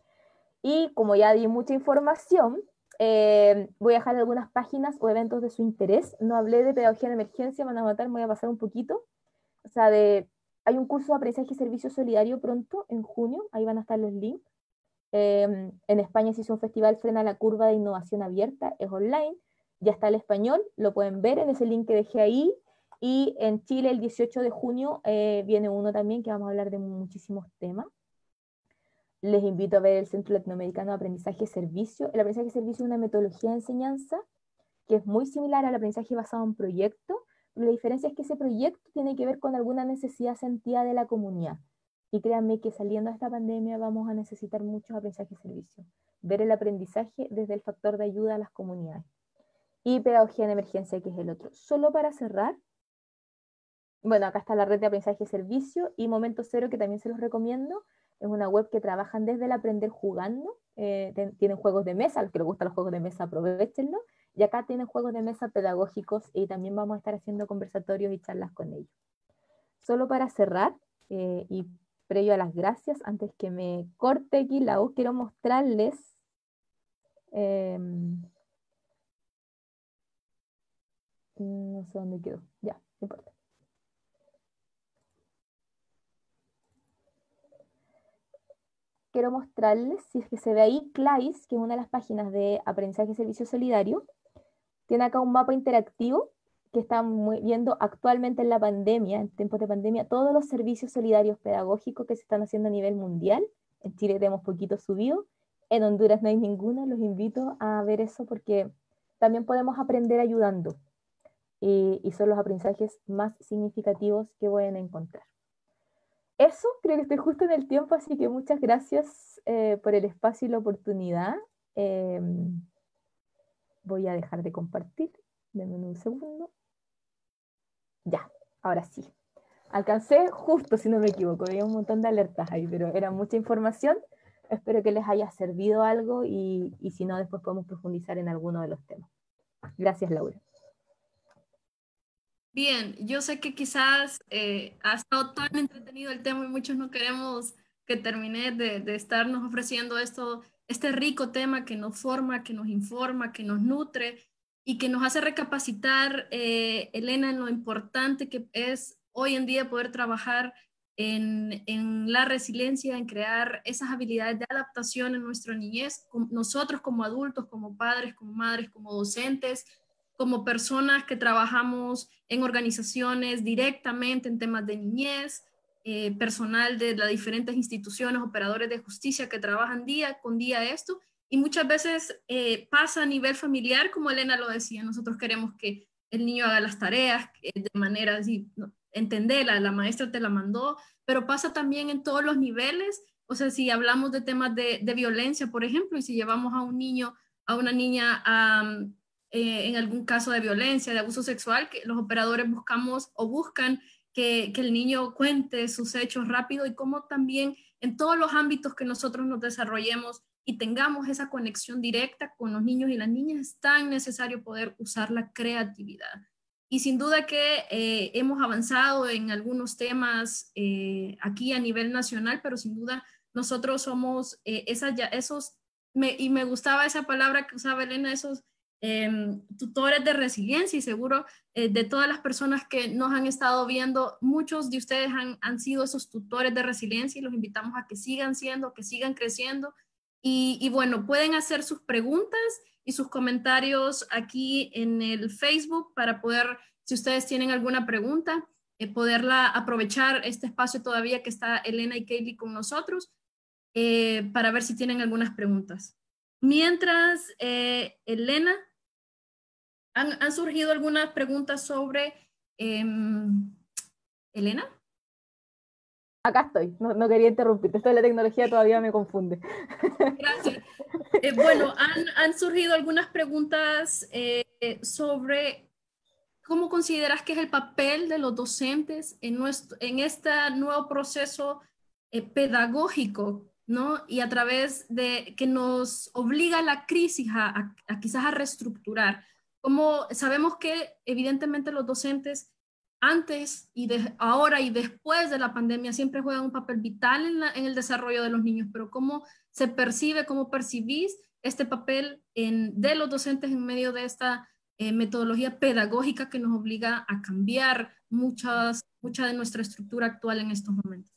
Speaker 3: Y como ya di mucha información, eh, voy a dejar algunas páginas o eventos de su interés. No hablé de pedagogía de emergencia, van a matar, me voy a pasar un poquito. O sea, de, hay un curso de aprendizaje y servicio solidario pronto, en junio, ahí van a estar los links. Eh, en España se hizo un festival Frena la Curva de Innovación Abierta, es online, ya está el español, lo pueden ver en ese link que dejé ahí. Y en Chile el dieciocho de junio eh, viene uno también que vamos a hablar de muchísimos temas. Les invito a ver el Centro Latinoamericano de Aprendizaje y Servicio. El aprendizaje y servicio es una metodología de enseñanza que es muy similar al aprendizaje basado en proyectos. La diferencia es que ese proyecto tiene que ver con alguna necesidad sentida de la comunidad. Y créanme que saliendo de esta pandemia vamos a necesitar muchos aprendizajes y servicios. Ver el aprendizaje desde el factor de ayuda a las comunidades. Y pedagogía en emergencia, que es el otro. Solo para cerrar, bueno, acá está la red de aprendizaje y servicio y Momento Cero, que también se los recomiendo. Es una web que trabajan desde el aprender jugando. Eh, ten, tienen juegos de mesa, a los que les gustan los juegos de mesa, aprovechenlo. Y acá tienen juegos de mesa pedagógicos y también vamos a estar haciendo conversatorios y charlas con ellos. Solo para cerrar, eh, y previo a las gracias, antes que me corte aquí la voz, quiero mostrarles eh, no sé dónde quedó, ya, no importa. Quiero mostrarles, si es que se ve ahí, CLAIS, que es una de las páginas de aprendizaje y servicio solidario, tiene acá un mapa interactivo que están viendo actualmente en la pandemia, en tiempos de pandemia, todos los servicios solidarios pedagógicos que se están haciendo a nivel mundial. En Chile tenemos poquito subido, en Honduras no hay ninguno, los invito a ver eso porque también podemos aprender ayudando y, y son los aprendizajes más significativos que pueden encontrar. Eso, creo que estoy justo en el tiempo, así que muchas gracias eh, por el espacio y la oportunidad. Eh, voy a dejar de compartir, denme un segundo. Ya, ahora sí. Alcancé justo, si no me equivoco, había un montón de alertas ahí, pero era mucha información. Espero que les haya servido algo y, y si no, después podemos profundizar en alguno de los temas. Gracias, Laura.
Speaker 1: Bien, yo sé que quizás eh, ha estado tan entretenido el tema y muchos no queremos que termine de, de estarnos ofreciendo esto, este rico tema que nos forma, que nos informa, que nos nutre y que nos hace recapacitar, eh, Elena, en lo importante que es hoy en día poder trabajar en, en la resiliencia, en crear esas habilidades de adaptación en nuestra niñez, nosotros como adultos, como padres, como madres, como docentes, como personas que trabajamos en organizaciones directamente en temas de niñez, eh, personal de las diferentes instituciones, operadores de justicia que trabajan día con día esto, y muchas veces eh, pasa a nivel familiar, como Elena lo decía, nosotros queremos que el niño haga las tareas eh, de manera así, no, entenderla, la maestra te la mandó, pero pasa también en todos los niveles, o sea, si hablamos de temas de, de violencia, por ejemplo, y si llevamos a un niño, a una niña a... Eh, en algún caso de violencia, de abuso sexual, que los operadores buscamos o buscan que, que el niño cuente sus hechos rápido y cómo también en todos los ámbitos que nosotros nos desarrollemos y tengamos esa conexión directa con los niños y las niñas, es tan necesario poder usar la creatividad. Y sin duda que eh, hemos avanzado en algunos temas eh, aquí a nivel nacional, pero sin duda nosotros somos eh, esas, ya, esos, me, y me gustaba esa palabra que usaba Elena, esos eh, tutores de resiliencia, y seguro eh, de todas las personas que nos han estado viendo, muchos de ustedes han, han sido esos tutores de resiliencia y los invitamos a que sigan siendo, que sigan creciendo. Y, y bueno, pueden hacer sus preguntas y sus comentarios aquí en el Facebook para poder, si ustedes tienen alguna pregunta, eh, poderla aprovechar este espacio todavía que está Elena y Kaylee con nosotros, eh, para ver si tienen algunas preguntas. Mientras, eh, Elena, han, han, surgido algunas preguntas sobre... Eh, ¿Elena?
Speaker 3: Acá estoy, no, no quería interrumpirte, esto de la tecnología todavía me confunde.
Speaker 1: Gracias. Eh, bueno, han, han, surgido algunas preguntas eh, sobre cómo consideras que es el papel de los docentes en, nuestro, en este nuevo proceso eh, pedagógico, ¿no? Y a través de que nos obliga la crisis a, a, a quizás a reestructurar. Como sabemos que evidentemente los docentes antes y de, ahora y después de la pandemia siempre juegan un papel vital en, la, en el desarrollo de los niños, pero cómo se percibe, cómo percibís este papel en, de los docentes en medio de esta eh, metodología pedagógica que nos obliga a cambiar muchas, mucha de nuestra estructura actual en estos momentos.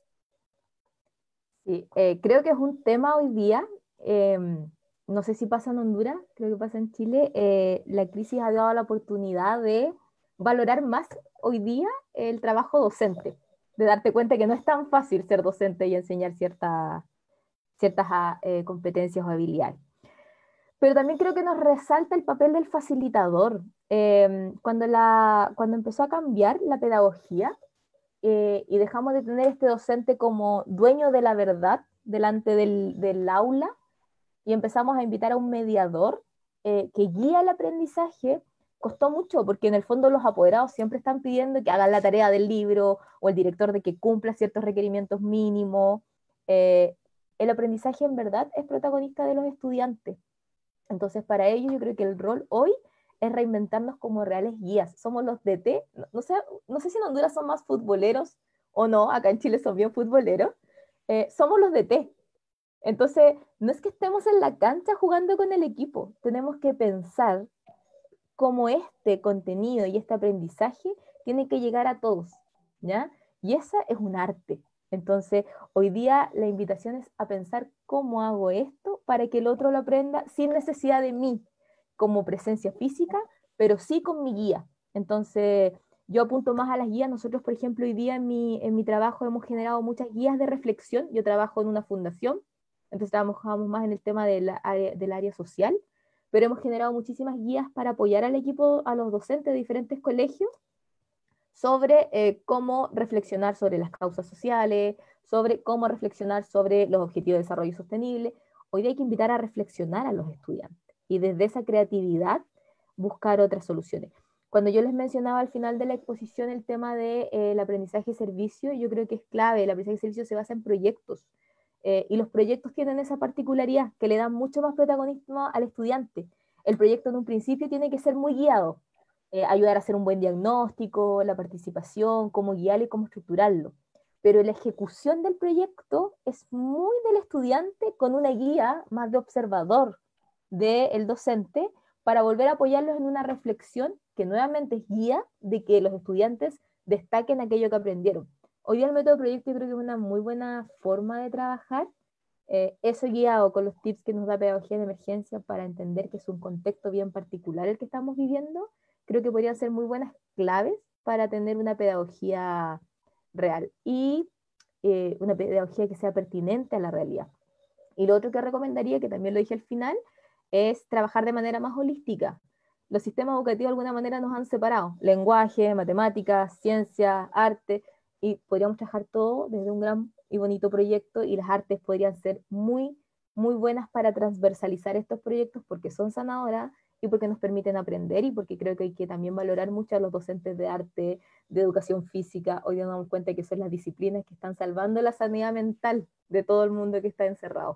Speaker 3: Sí, eh, creo que es un tema hoy día, eh, no sé si pasa en Honduras, creo que pasa en Chile, eh, la crisis ha dado la oportunidad de valorar más hoy día el trabajo docente, de darte cuenta que no es tan fácil ser docente y enseñar cierta, ciertas eh, competencias o habilidades. Pero también creo que nos resalta el papel del facilitador. Eh, cuando, la, cuando empezó a cambiar la pedagogía, Eh, y dejamos de tener este docente como dueño de la verdad delante del, del aula y empezamos a invitar a un mediador eh, que guía el aprendizaje, costó mucho porque en el fondo los apoderados siempre están pidiendo que hagan la tarea del libro o el director de que cumpla ciertos requerimientos mínimos. Eh, el aprendizaje en verdad es protagonista de los estudiantes. Entonces para ello yo creo que el rol hoy es reinventarnos como reales guías. Somos los D T, no, no, sé, no sé si en Honduras son más futboleros o no, acá en Chile son bien futboleros, eh, somos los D T. Entonces, no es que estemos en la cancha jugando con el equipo, tenemos que pensar cómo este contenido y este aprendizaje tiene que llegar a todos, ¿ya? Y esa es un arte. Entonces, hoy día la invitación es a pensar cómo hago esto para que el otro lo aprenda sin necesidad de mí, como presencia física, pero sí con mi guía. Entonces, yo apunto más a las guías. Nosotros, por ejemplo, hoy día en mi, en mi trabajo hemos generado muchas guías de reflexión. Yo trabajo en una fundación, entonces trabajamos más en el tema de la, del área social, pero hemos generado muchísimas guías para apoyar al equipo, a los docentes de diferentes colegios, sobre eh, cómo reflexionar sobre las causas sociales, sobre cómo reflexionar sobre los objetivos de desarrollo sostenible. Hoy día hay que invitar a reflexionar a los estudiantes y desde esa creatividad buscar otras soluciones. Cuando yo les mencionaba al final de la exposición el tema del de, eh, aprendizaje y servicio, yo creo que es clave. El aprendizaje y servicio se basa en proyectos eh, y los proyectos tienen esa particularidad que le dan mucho más protagonismo al estudiante. El proyecto en un principio tiene que ser muy guiado, eh, ayudar a hacer un buen diagnóstico, la participación, cómo guiarlo y cómo estructurarlo. Pero la ejecución del proyecto es muy del estudiante con una guía más de observador del docente para volver a apoyarlos en una reflexión que nuevamente es guía de que los estudiantes destaquen aquello que aprendieron. Hoy día el método proyecto yo creo que es una muy buena forma de trabajar, eh, eso guiado con los tips que nos da Pedagogía de Emergencia para entender que es un contexto bien particular el que estamos viviendo, creo que podrían ser muy buenas claves para tener una pedagogía real y eh, una pedagogía que sea pertinente a la realidad. Y lo otro que recomendaría, que también lo dije al final, es trabajar de manera más holística. Los sistemas educativos de alguna manera nos han separado, lenguaje, matemáticas, ciencia, arte, y podríamos trabajar todo desde un gran y bonito proyecto, y las artes podrían ser muy, muy buenas para transversalizar estos proyectos porque son sanadoras y porque nos permiten aprender, y porque creo que hay que también valorar mucho a los docentes de arte, de educación física. Hoy nos damos cuenta que son las disciplinas que están salvando la sanidad mental de todo el mundo que está encerrado.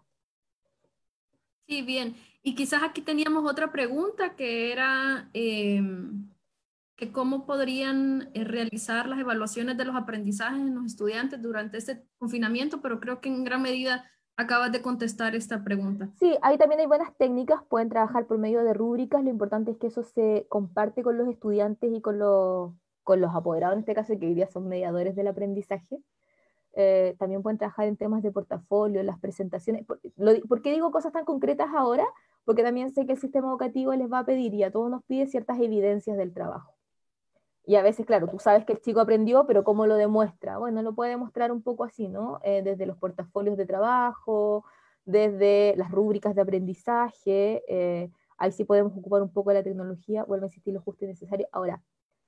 Speaker 1: Sí, bien. Y quizás aquí teníamos otra pregunta que era eh, que cómo podrían eh, realizar las evaluaciones de los aprendizajes en los estudiantes durante este confinamiento, pero creo que en gran medida acabas de contestar esta pregunta.
Speaker 3: Sí, ahí también hay buenas técnicas, pueden trabajar por medio de rúbricas, lo importante es que eso se comparte con los estudiantes y con los, con los apoderados, en este caso, que hoy día son mediadores del aprendizaje. Eh, también pueden trabajar en temas de portafolio, las presentaciones. ¿Por, lo, ¿por qué digo cosas tan concretas ahora? Porque también sé que el sistema educativo les va a pedir, y a todos nos pide, ciertas evidencias del trabajo. Y a veces, claro, tú sabes que el chico aprendió, pero ¿cómo lo demuestra? Bueno, lo puede demostrar un poco así, ¿no? Eh, desde los portafolios de trabajo, desde las rúbricas de aprendizaje, eh, ahí sí podemos ocupar un poco de la tecnología, vuelvo a insistir, lo justo y necesario. Ahora,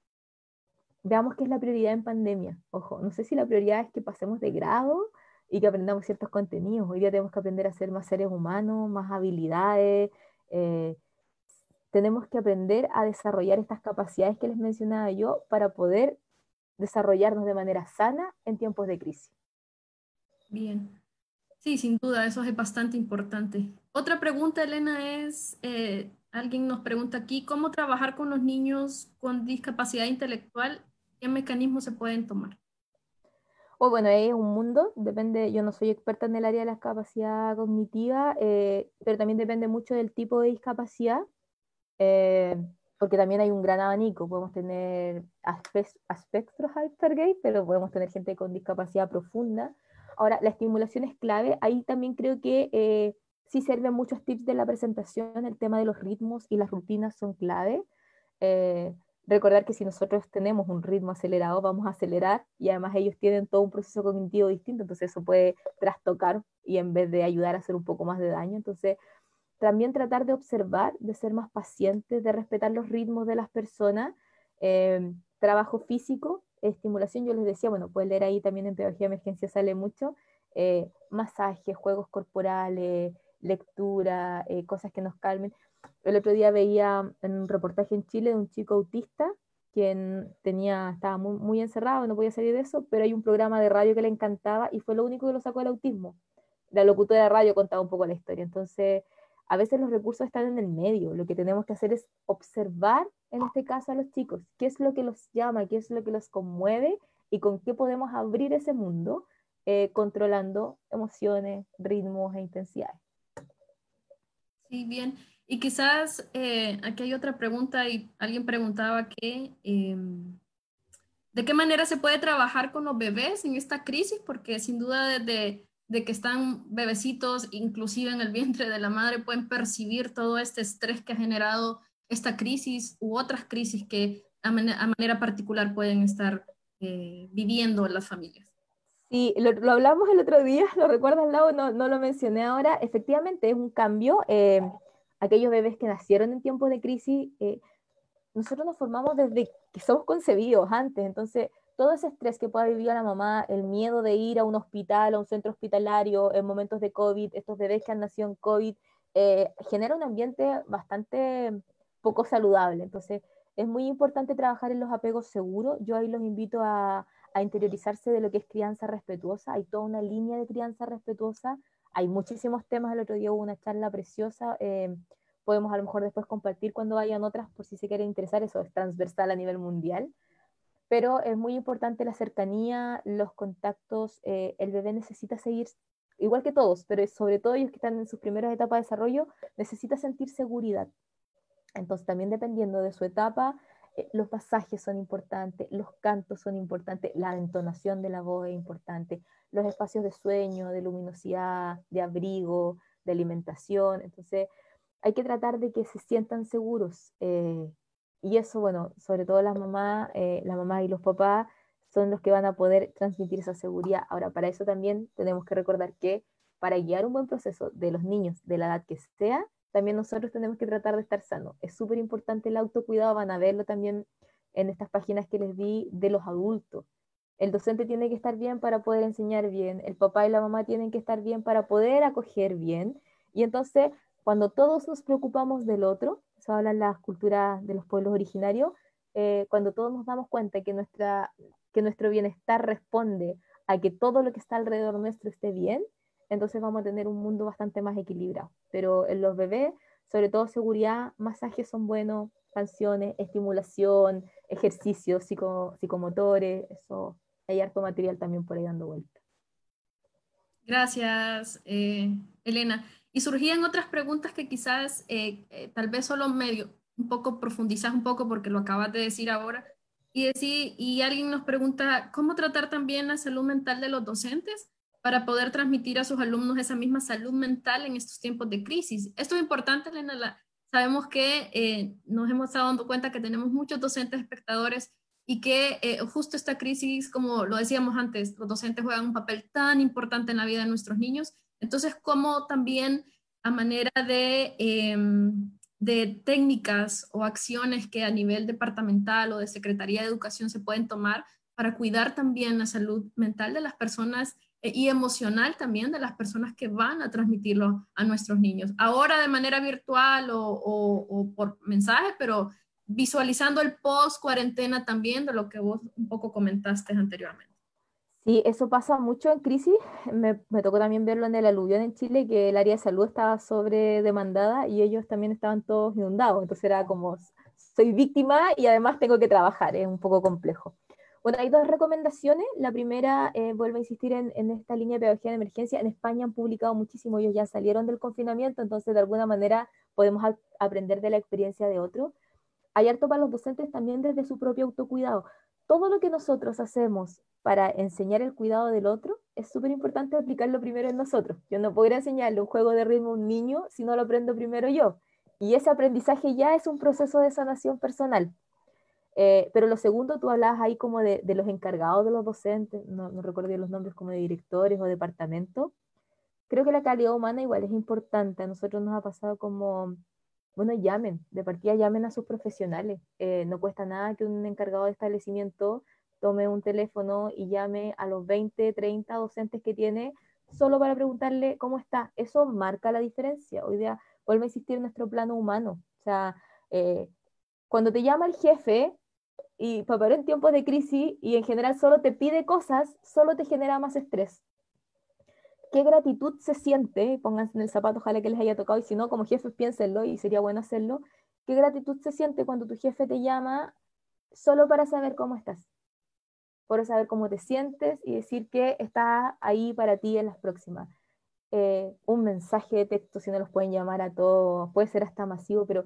Speaker 3: veamos qué es la prioridad en pandemia. Ojo, no sé si la prioridad es que pasemos de grado y que aprendamos ciertos contenidos. Hoy día tenemos que aprender a ser más seres humanos, más habilidades, eh, tenemos que aprender a desarrollar estas capacidades que les mencionaba yo para poder desarrollarnos de manera sana en tiempos de crisis.
Speaker 1: Bien. Sí, sin duda, eso es bastante importante. Otra pregunta, Elena, es, eh, alguien nos pregunta aquí, ¿cómo trabajar con los niños con discapacidad intelectual? ¿Qué mecanismos se pueden tomar?
Speaker 3: O bueno, es un mundo, depende, yo no soy experta en el área de la capacidad cognitiva, eh, pero también depende mucho del tipo de discapacidad, eh, porque también hay un gran abanico, podemos tener espectros Asperger, pero podemos tener gente con discapacidad profunda. Ahora, la estimulación es clave, ahí también creo que eh, sí sirven muchos tips de la presentación, el tema de los ritmos y las rutinas son clave. Eh, Recordar que si nosotros tenemos un ritmo acelerado, vamos a acelerar y además ellos tienen todo un proceso cognitivo distinto, entonces eso puede trastocar y en vez de ayudar a hacer un poco más de daño. Entonces, también tratar de observar, de ser más pacientes, de respetar los ritmos de las personas. Eh, trabajo físico, estimulación, yo les decía, bueno, pueden leer ahí también en Pedagogía de Emergencia, sale mucho, eh, masajes, juegos corporales, lectura, eh, cosas que nos calmen. El otro día veía en un reportaje en Chile de un chico autista quien tenía, estaba muy, muy encerrado, no podía salir de eso, pero hay un programa de radio que le encantaba y fue lo único que lo sacó del autismo. La locutora de radio contaba un poco la historia. Entonces, a veces los recursos están en el medio. Lo que tenemos que hacer es observar, en este caso, a los chicos, qué es lo que los llama, qué es lo que los conmueve y con qué podemos abrir ese mundo, eh, controlando emociones, ritmos e intensidades.
Speaker 1: Sí, bien. Y quizás eh, aquí hay otra pregunta y alguien preguntaba que, eh, ¿de qué manera se puede trabajar con los bebés en esta crisis? Porque sin duda desde de que están bebecitos, inclusive en el vientre de la madre, pueden percibir todo este estrés que ha generado esta crisis u otras crisis que a, man a manera particular pueden estar eh, viviendo las familias.
Speaker 3: Sí, lo, lo, hablamos el otro día, ¿lo recuerdas, Lau? No, no lo mencioné ahora. Efectivamente, es un cambio. Eh, aquellos bebés que nacieron en tiempos de crisis, eh, nosotros nos formamos desde que somos concebidos antes, entonces todo ese estrés que pueda vivir la mamá, el miedo de ir a un hospital, a un centro hospitalario en momentos de COVID, estos bebés que han nacido en COVID, eh, genera un ambiente bastante poco saludable. Entonces es muy importante trabajar en los apegos seguros. Yo ahí los invito a, a interiorizarse de lo que es crianza respetuosa. Hay toda una línea de crianza respetuosa. Hay muchísimos temas. El otro día hubo una charla preciosa. Eh, podemos a lo mejor después compartir cuando vayan otras por si se quieren interesar, eso es transversal a nivel mundial, pero es muy importante la cercanía, los contactos, eh, el bebé necesita seguir, igual que todos, pero sobre todo ellos que están en sus primeras etapas de desarrollo, necesita sentir seguridad. Entonces también dependiendo de su etapa, eh, los pasajes son importantes, los cantos son importantes, la entonación de la voz es importante, los espacios de sueño, de luminosidad, de abrigo, de alimentación, entonces hay que tratar de que se sientan seguros. Eh, y eso, bueno, sobre todo las mamás, eh, las mamás y los papás son los que van a poder transmitir esa seguridad. Ahora, para eso también tenemos que recordar que para guiar un buen proceso de los niños de la edad que sea, también nosotros tenemos que tratar de estar sanos. Es súper importante el autocuidado, van a verlo también en estas páginas que les di de los adultos. El docente tiene que estar bien para poder enseñar bien, el papá y la mamá tienen que estar bien para poder acoger bien. Y entonces cuando todos nos preocupamos del otro, eso hablan las culturas de los pueblos originarios, eh, cuando todos nos damos cuenta que, nuestra, que nuestro bienestar responde a que todo lo que está alrededor nuestro esté bien, entonces vamos a tener un mundo bastante más equilibrado. Pero en los bebés, sobre todo seguridad, masajes son buenos, canciones, estimulación, ejercicios psico, psicomotores, eso, hay harto material también por ahí dando vuelta.
Speaker 1: Gracias, eh, Elena. Y surgían otras preguntas que quizás eh, eh, tal vez solo medio, un poco profundizas un poco porque lo acabas de decir ahora. Y, decir, y alguien nos pregunta, ¿cómo tratar también la salud mental de los docentes para poder transmitir a sus alumnos esa misma salud mental en estos tiempos de crisis? Esto es importante, Elena. La- sabemos que eh, nos hemos estado dando cuenta que tenemos muchos docentes espectadores y que eh, justo esta crisis, como lo decíamos antes, los docentes juegan un papel tan importante en la vida de nuestros niños. Entonces, como también a manera de, eh, de técnicas o acciones que a nivel departamental o de Secretaría de Educación se pueden tomar para cuidar también la salud mental de las personas eh, y emocional también de las personas que van a transmitirlo a nuestros niños. Ahora de manera virtual o, o, o por mensaje, pero visualizando el post cuarentena también de lo que vos un poco comentaste anteriormente.
Speaker 3: Sí, eso pasa mucho en crisis. Me, me tocó también verlo en el aluvión en Chile, que el área de salud estaba sobredemandada y ellos también estaban todos inundados. Entonces era como, soy víctima y además tengo que trabajar, es un poco complejo. Bueno, hay dos recomendaciones. La primera, eh, vuelvo a insistir en, en esta línea de pedagogía de emergencia. En España han publicado muchísimo, ellos ya salieron del confinamiento, entonces de alguna manera podemos a- aprender de la experiencia de otros. Hay harto para los docentes también desde su propio autocuidado. Todo lo que nosotros hacemos para enseñar el cuidado del otro es súper importante aplicarlo primero en nosotros. Yo no podría enseñarle un juego de ritmo a un niño si no lo aprendo primero yo. Y ese aprendizaje ya es un proceso de sanación personal. Eh, pero lo segundo, tú hablabas ahí como de, de los encargados de los docentes, no, no recuerdo bien los nombres, como de directores o departamentos. Creo que la calidad humana igual es importante. A nosotros nos ha pasado como, bueno, llamen, de partida llamen a sus profesionales. Eh, no cuesta nada que un encargado de establecimiento tome un teléfono y llame a los veinte, treinta docentes que tiene solo para preguntarle cómo está. Eso marca la diferencia. Hoy día vuelve a existir nuestro plano humano. O sea, eh, cuando te llama el jefe y para en tiempos de crisis y en general solo te pide cosas, solo te genera más estrés. Qué gratitud se siente, pónganse en el zapato, ojalá que les haya tocado, y si no, como jefes, piénsenlo, y sería bueno hacerlo, qué gratitud se siente cuando tu jefe te llama solo para saber cómo estás, para saber cómo te sientes y decir que está ahí para ti en las próximas. Eh, un mensaje de texto, si no los pueden llamar a todos, puede ser hasta masivo, pero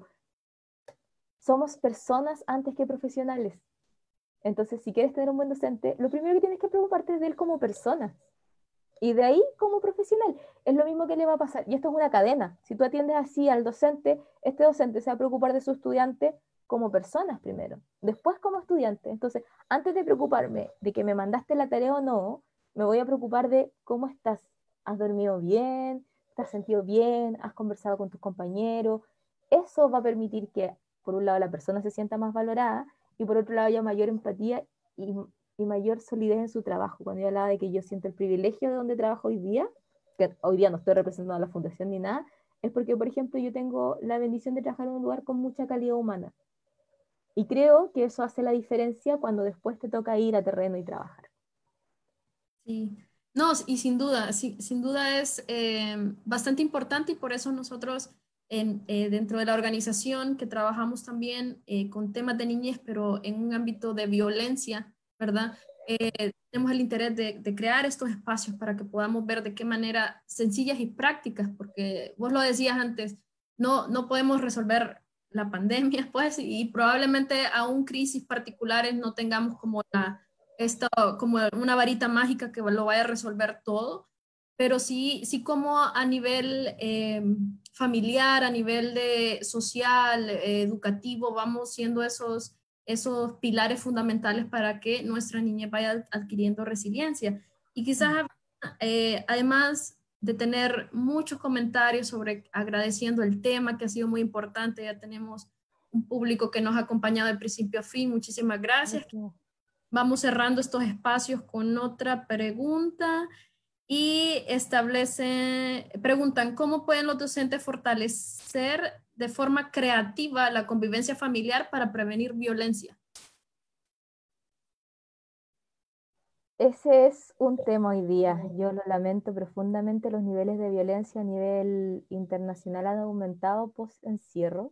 Speaker 3: somos personas antes que profesionales. Entonces, si quieres tener un buen docente, lo primero que tienes que preocuparte es de él como persona. Y de ahí, como profesional, es lo mismo que le va a pasar. Y esto es una cadena. Si tú atiendes así al docente, este docente se va a preocupar de su estudiante como personas primero, después como estudiante. Entonces, antes de preocuparme de que me mandaste la tarea o no, me voy a preocupar de cómo estás. ¿Has dormido bien? ¿Te has sentido bien? ¿Has conversado con tus compañeros? Eso va a permitir que, por un lado, la persona se sienta más valorada y por otro lado, haya mayor empatía y y mayor solidez en su trabajo. Cuando yo hablaba de que yo siento el privilegio de donde trabajo hoy día, que hoy día no estoy representando a la fundación ni nada, es porque, por ejemplo, yo tengo la bendición de trabajar en un lugar con mucha calidad humana. Y creo que eso hace la diferencia cuando después te toca ir a terreno y trabajar.
Speaker 1: Sí, no, y sin duda, sí, sin duda es eh, bastante importante y por eso nosotros en, eh, dentro de la organización que trabajamos también eh, con temas de niñez, pero en un ámbito de violencia, ¿verdad? Eh, tenemos el interés de, de crear estos espacios para que podamos ver de qué manera sencillas y prácticas, porque vos lo decías antes, no, no podemos resolver la pandemia, pues, y probablemente aún crisis particulares no tengamos como la esto como una varita mágica que lo vaya a resolver todo, pero sí, sí como a nivel eh, familiar, a nivel de social, eh, educativo, vamos siendo esos, esos pilares fundamentales para que nuestra niñez vaya adquiriendo resiliencia. Y quizás eh, además de tener muchos comentarios sobre agradeciendo el tema, que ha sido muy importante, ya tenemos un público que nos ha acompañado de principio a fin. Muchísimas gracias.
Speaker 3: Gracias.
Speaker 1: Vamos cerrando estos espacios con otra pregunta y establece, preguntan, ¿cómo pueden los docentes fortalecer de forma creativa la convivencia familiar para prevenir violencia?
Speaker 3: Ese es un tema hoy día. Yo lo lamento profundamente. Los niveles de violencia a nivel internacional han aumentado post-encierro.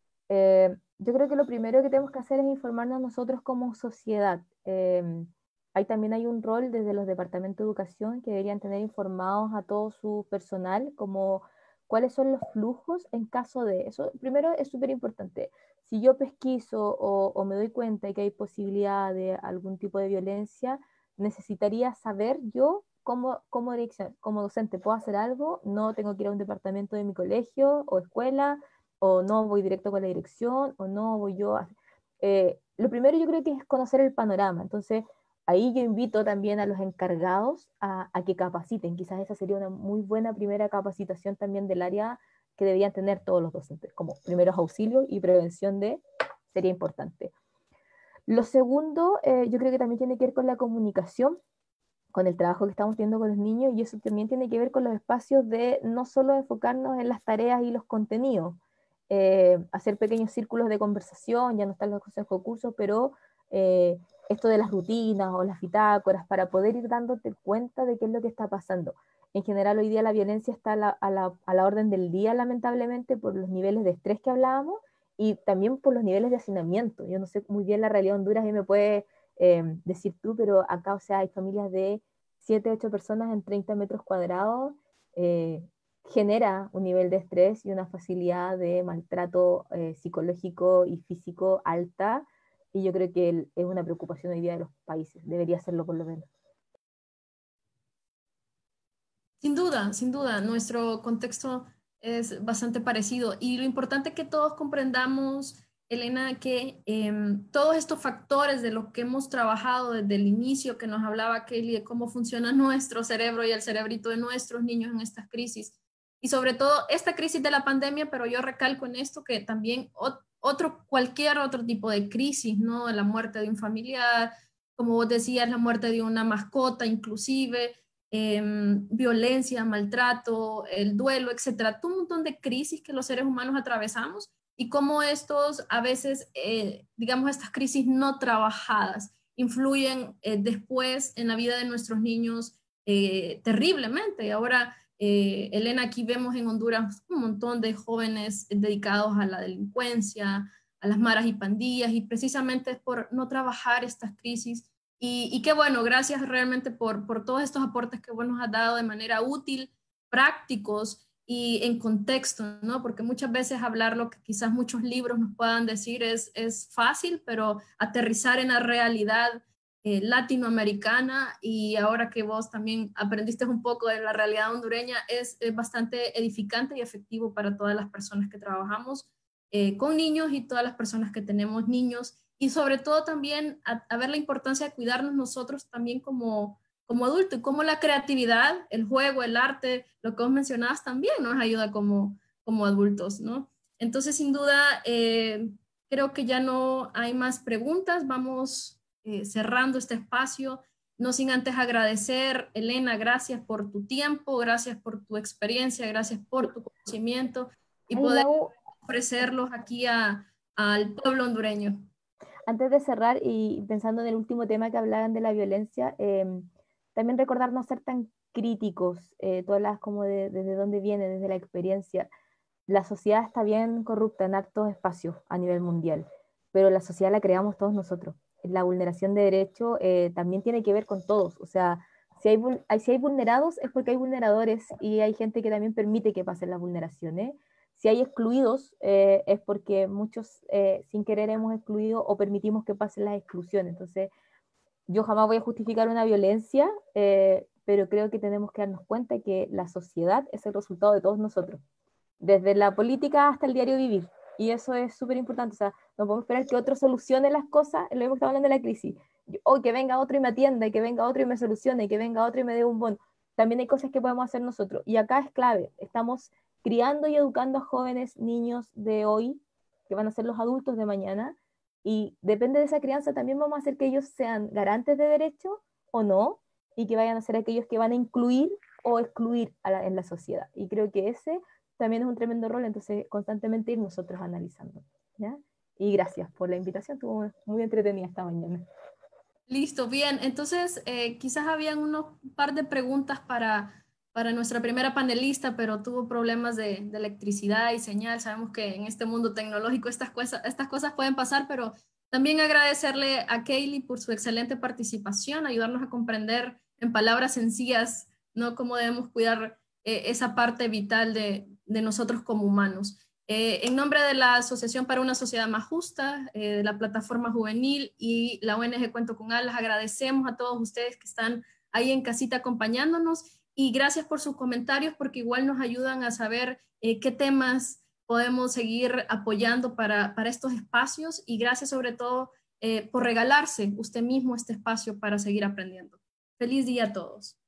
Speaker 3: Eh, yo creo que lo primero que tenemos que hacer es informarnos nosotros como sociedad. Eh, ahí también hay un rol desde los departamentos de educación que deberían tener informados a todo su personal, como cuáles son los flujos en caso de eso. Primero es súper importante. Si yo pesquiso o, o me doy cuenta de que hay posibilidad de algún tipo de violencia, necesitaría saber yo cómo, cómo, dirección, como docente puedo hacer algo, no tengo que ir a un departamento de mi colegio o escuela, o no voy directo con la dirección, o no voy yo a... Eh, lo primero yo creo que es conocer el panorama. Entonces, ahí yo invito también a los encargados a, a que capaciten. Quizás esa sería una muy buena primera capacitación también del área que deberían tener todos los docentes, como primeros auxilios y prevención de, sería importante. Lo segundo, eh, yo creo que también tiene que ver con la comunicación, con el trabajo que estamos teniendo con los niños, y eso también tiene que ver con los espacios de no solo enfocarnos en las tareas y los contenidos, eh, hacer pequeños círculos de conversación, ya no están los consejos de cursos, pero eh, esto de las rutinas o las bitácoras, para poder ir dándote cuenta de qué es lo que está pasando. En general, hoy día la violencia está a la, a la, a la orden del día, lamentablemente, por los niveles de estrés que hablábamos y también por los niveles de hacinamiento. Yo no sé muy bien la realidad de Honduras, y me puede eh, decir tú, pero acá, o sea, hay familias de siete, ocho personas en treinta metros cuadrados, eh, genera un nivel de estrés y una facilidad de maltrato eh, psicológico y físico alta, y yo creo que el, es una preocupación hoy día de los países, debería serlo por lo menos.
Speaker 1: Sin duda, sin duda, nuestro contexto es bastante parecido y lo importante es que todos comprendamos, Elena, que eh, todos estos factores de los que hemos trabajado desde el inicio, que nos hablaba Kelly, de cómo funciona nuestro cerebro y el cerebrito de nuestros niños en estas crisis, y sobre todo esta crisis de la pandemia, pero yo recalco en esto que también otro, cualquier otro tipo de crisis, ¿no? La muerte de un familiar, como vos decías, la muerte de una mascota inclusive, eh, violencia, maltrato, el duelo, etcétera, un montón de crisis que los seres humanos atravesamos y cómo estos, a veces, eh, digamos, estas crisis no trabajadas influyen eh, después en la vida de nuestros niños eh, terriblemente. Ahora, eh, Elena, aquí vemos en Honduras un montón de jóvenes dedicados a la delincuencia, a las maras y pandillas, y precisamente es por no trabajar estas crisis. Y, y qué bueno, gracias realmente por, por todos estos aportes que vos nos has dado de manera útil, prácticos y en contexto, ¿no? Porque muchas veces hablar lo que quizás muchos libros nos puedan decir es, es fácil, pero aterrizar en la realidad eh, latinoamericana, y ahora que vos también aprendiste un poco de la realidad hondureña, es, es bastante edificante y efectivo para todas las personas que trabajamos eh, con niños y todas las personas que tenemos niños, y sobre todo también a, a ver la importancia de cuidarnos nosotros también como, como adultos, y cómo la creatividad, el juego, el arte, lo que vos mencionabas también nos ayuda como, como adultos, ¿no? Entonces, sin duda, eh, creo que ya no hay más preguntas. Vamos eh, cerrando este espacio, no sin antes agradecer, Elena, gracias por tu tiempo, gracias por tu experiencia, gracias por tu conocimiento y
Speaker 3: Ay,
Speaker 1: poder
Speaker 3: Lau,
Speaker 1: ofrecerlos aquí a, al pueblo hondureño.
Speaker 3: antes de cerrar y pensando en el último tema que hablaban de la violencia, eh, también recordar no ser tan críticos, eh, tú hablas como de, desde dónde viene, desde la experiencia. La sociedad está bien corrupta en hartos espacios a nivel mundial, pero la sociedad la creamos todos nosotros. La vulneración de derechos eh, también tiene que ver con todos, o sea, si hay, si hay vulnerados es porque hay vulneradores, y hay gente que también permite que pasen las vulneraciones. Si hay excluidos eh, es porque muchos eh, sin querer hemos excluido o permitimos que pasen las exclusiones. Entonces, yo jamás voy a justificar una violencia, eh, pero creo que tenemos que darnos cuenta que la sociedad es el resultado de todos nosotros, desde la política hasta el diario vivir. Y eso es súper importante. O sea, no podemos esperar que otro solucione las cosas, lo mismo que estamos hablando de la crisis. O que venga otro y me atienda, y que venga otro y me solucione, y que venga otro y me dé un bono. También hay cosas que podemos hacer nosotros. Y acá es clave. Estamos criando y educando a jóvenes, niños de hoy, que van a ser los adultos de mañana. Y depende de esa crianza, también vamos a hacer que ellos sean garantes de derechos o no, y que vayan a ser aquellos que van a incluir o excluir a la, en la sociedad. Y creo que ese también es un tremendo rol, entonces constantemente ir nosotros analizando, ¿ya? Y gracias por la invitación, estuvo muy entretenida esta mañana.
Speaker 1: Listo, bien, entonces eh, quizás habían unos par de preguntas para, para nuestra primera panelista, pero tuvo problemas de, de electricidad y señal. Sabemos que en este mundo tecnológico estas cosas, estas cosas pueden pasar, pero También agradecerle a Kaylee por su excelente participación, ayudarnos a comprender en palabras sencillas, ¿no?, cómo debemos cuidar eh, esa parte vital de, de nosotros como humanos. Eh, en nombre de la Asociación para una Sociedad Más Justa, eh, de la Plataforma Juvenil y la O N G Cuento con Alas, agradecemos a todos ustedes que están ahí en casita acompañándonos, y gracias por sus comentarios, porque igual nos ayudan a saber eh, qué temas podemos seguir apoyando para, para estos espacios, y gracias sobre todo eh, por regalarse usted mismo este espacio para seguir aprendiendo. Feliz día a todos.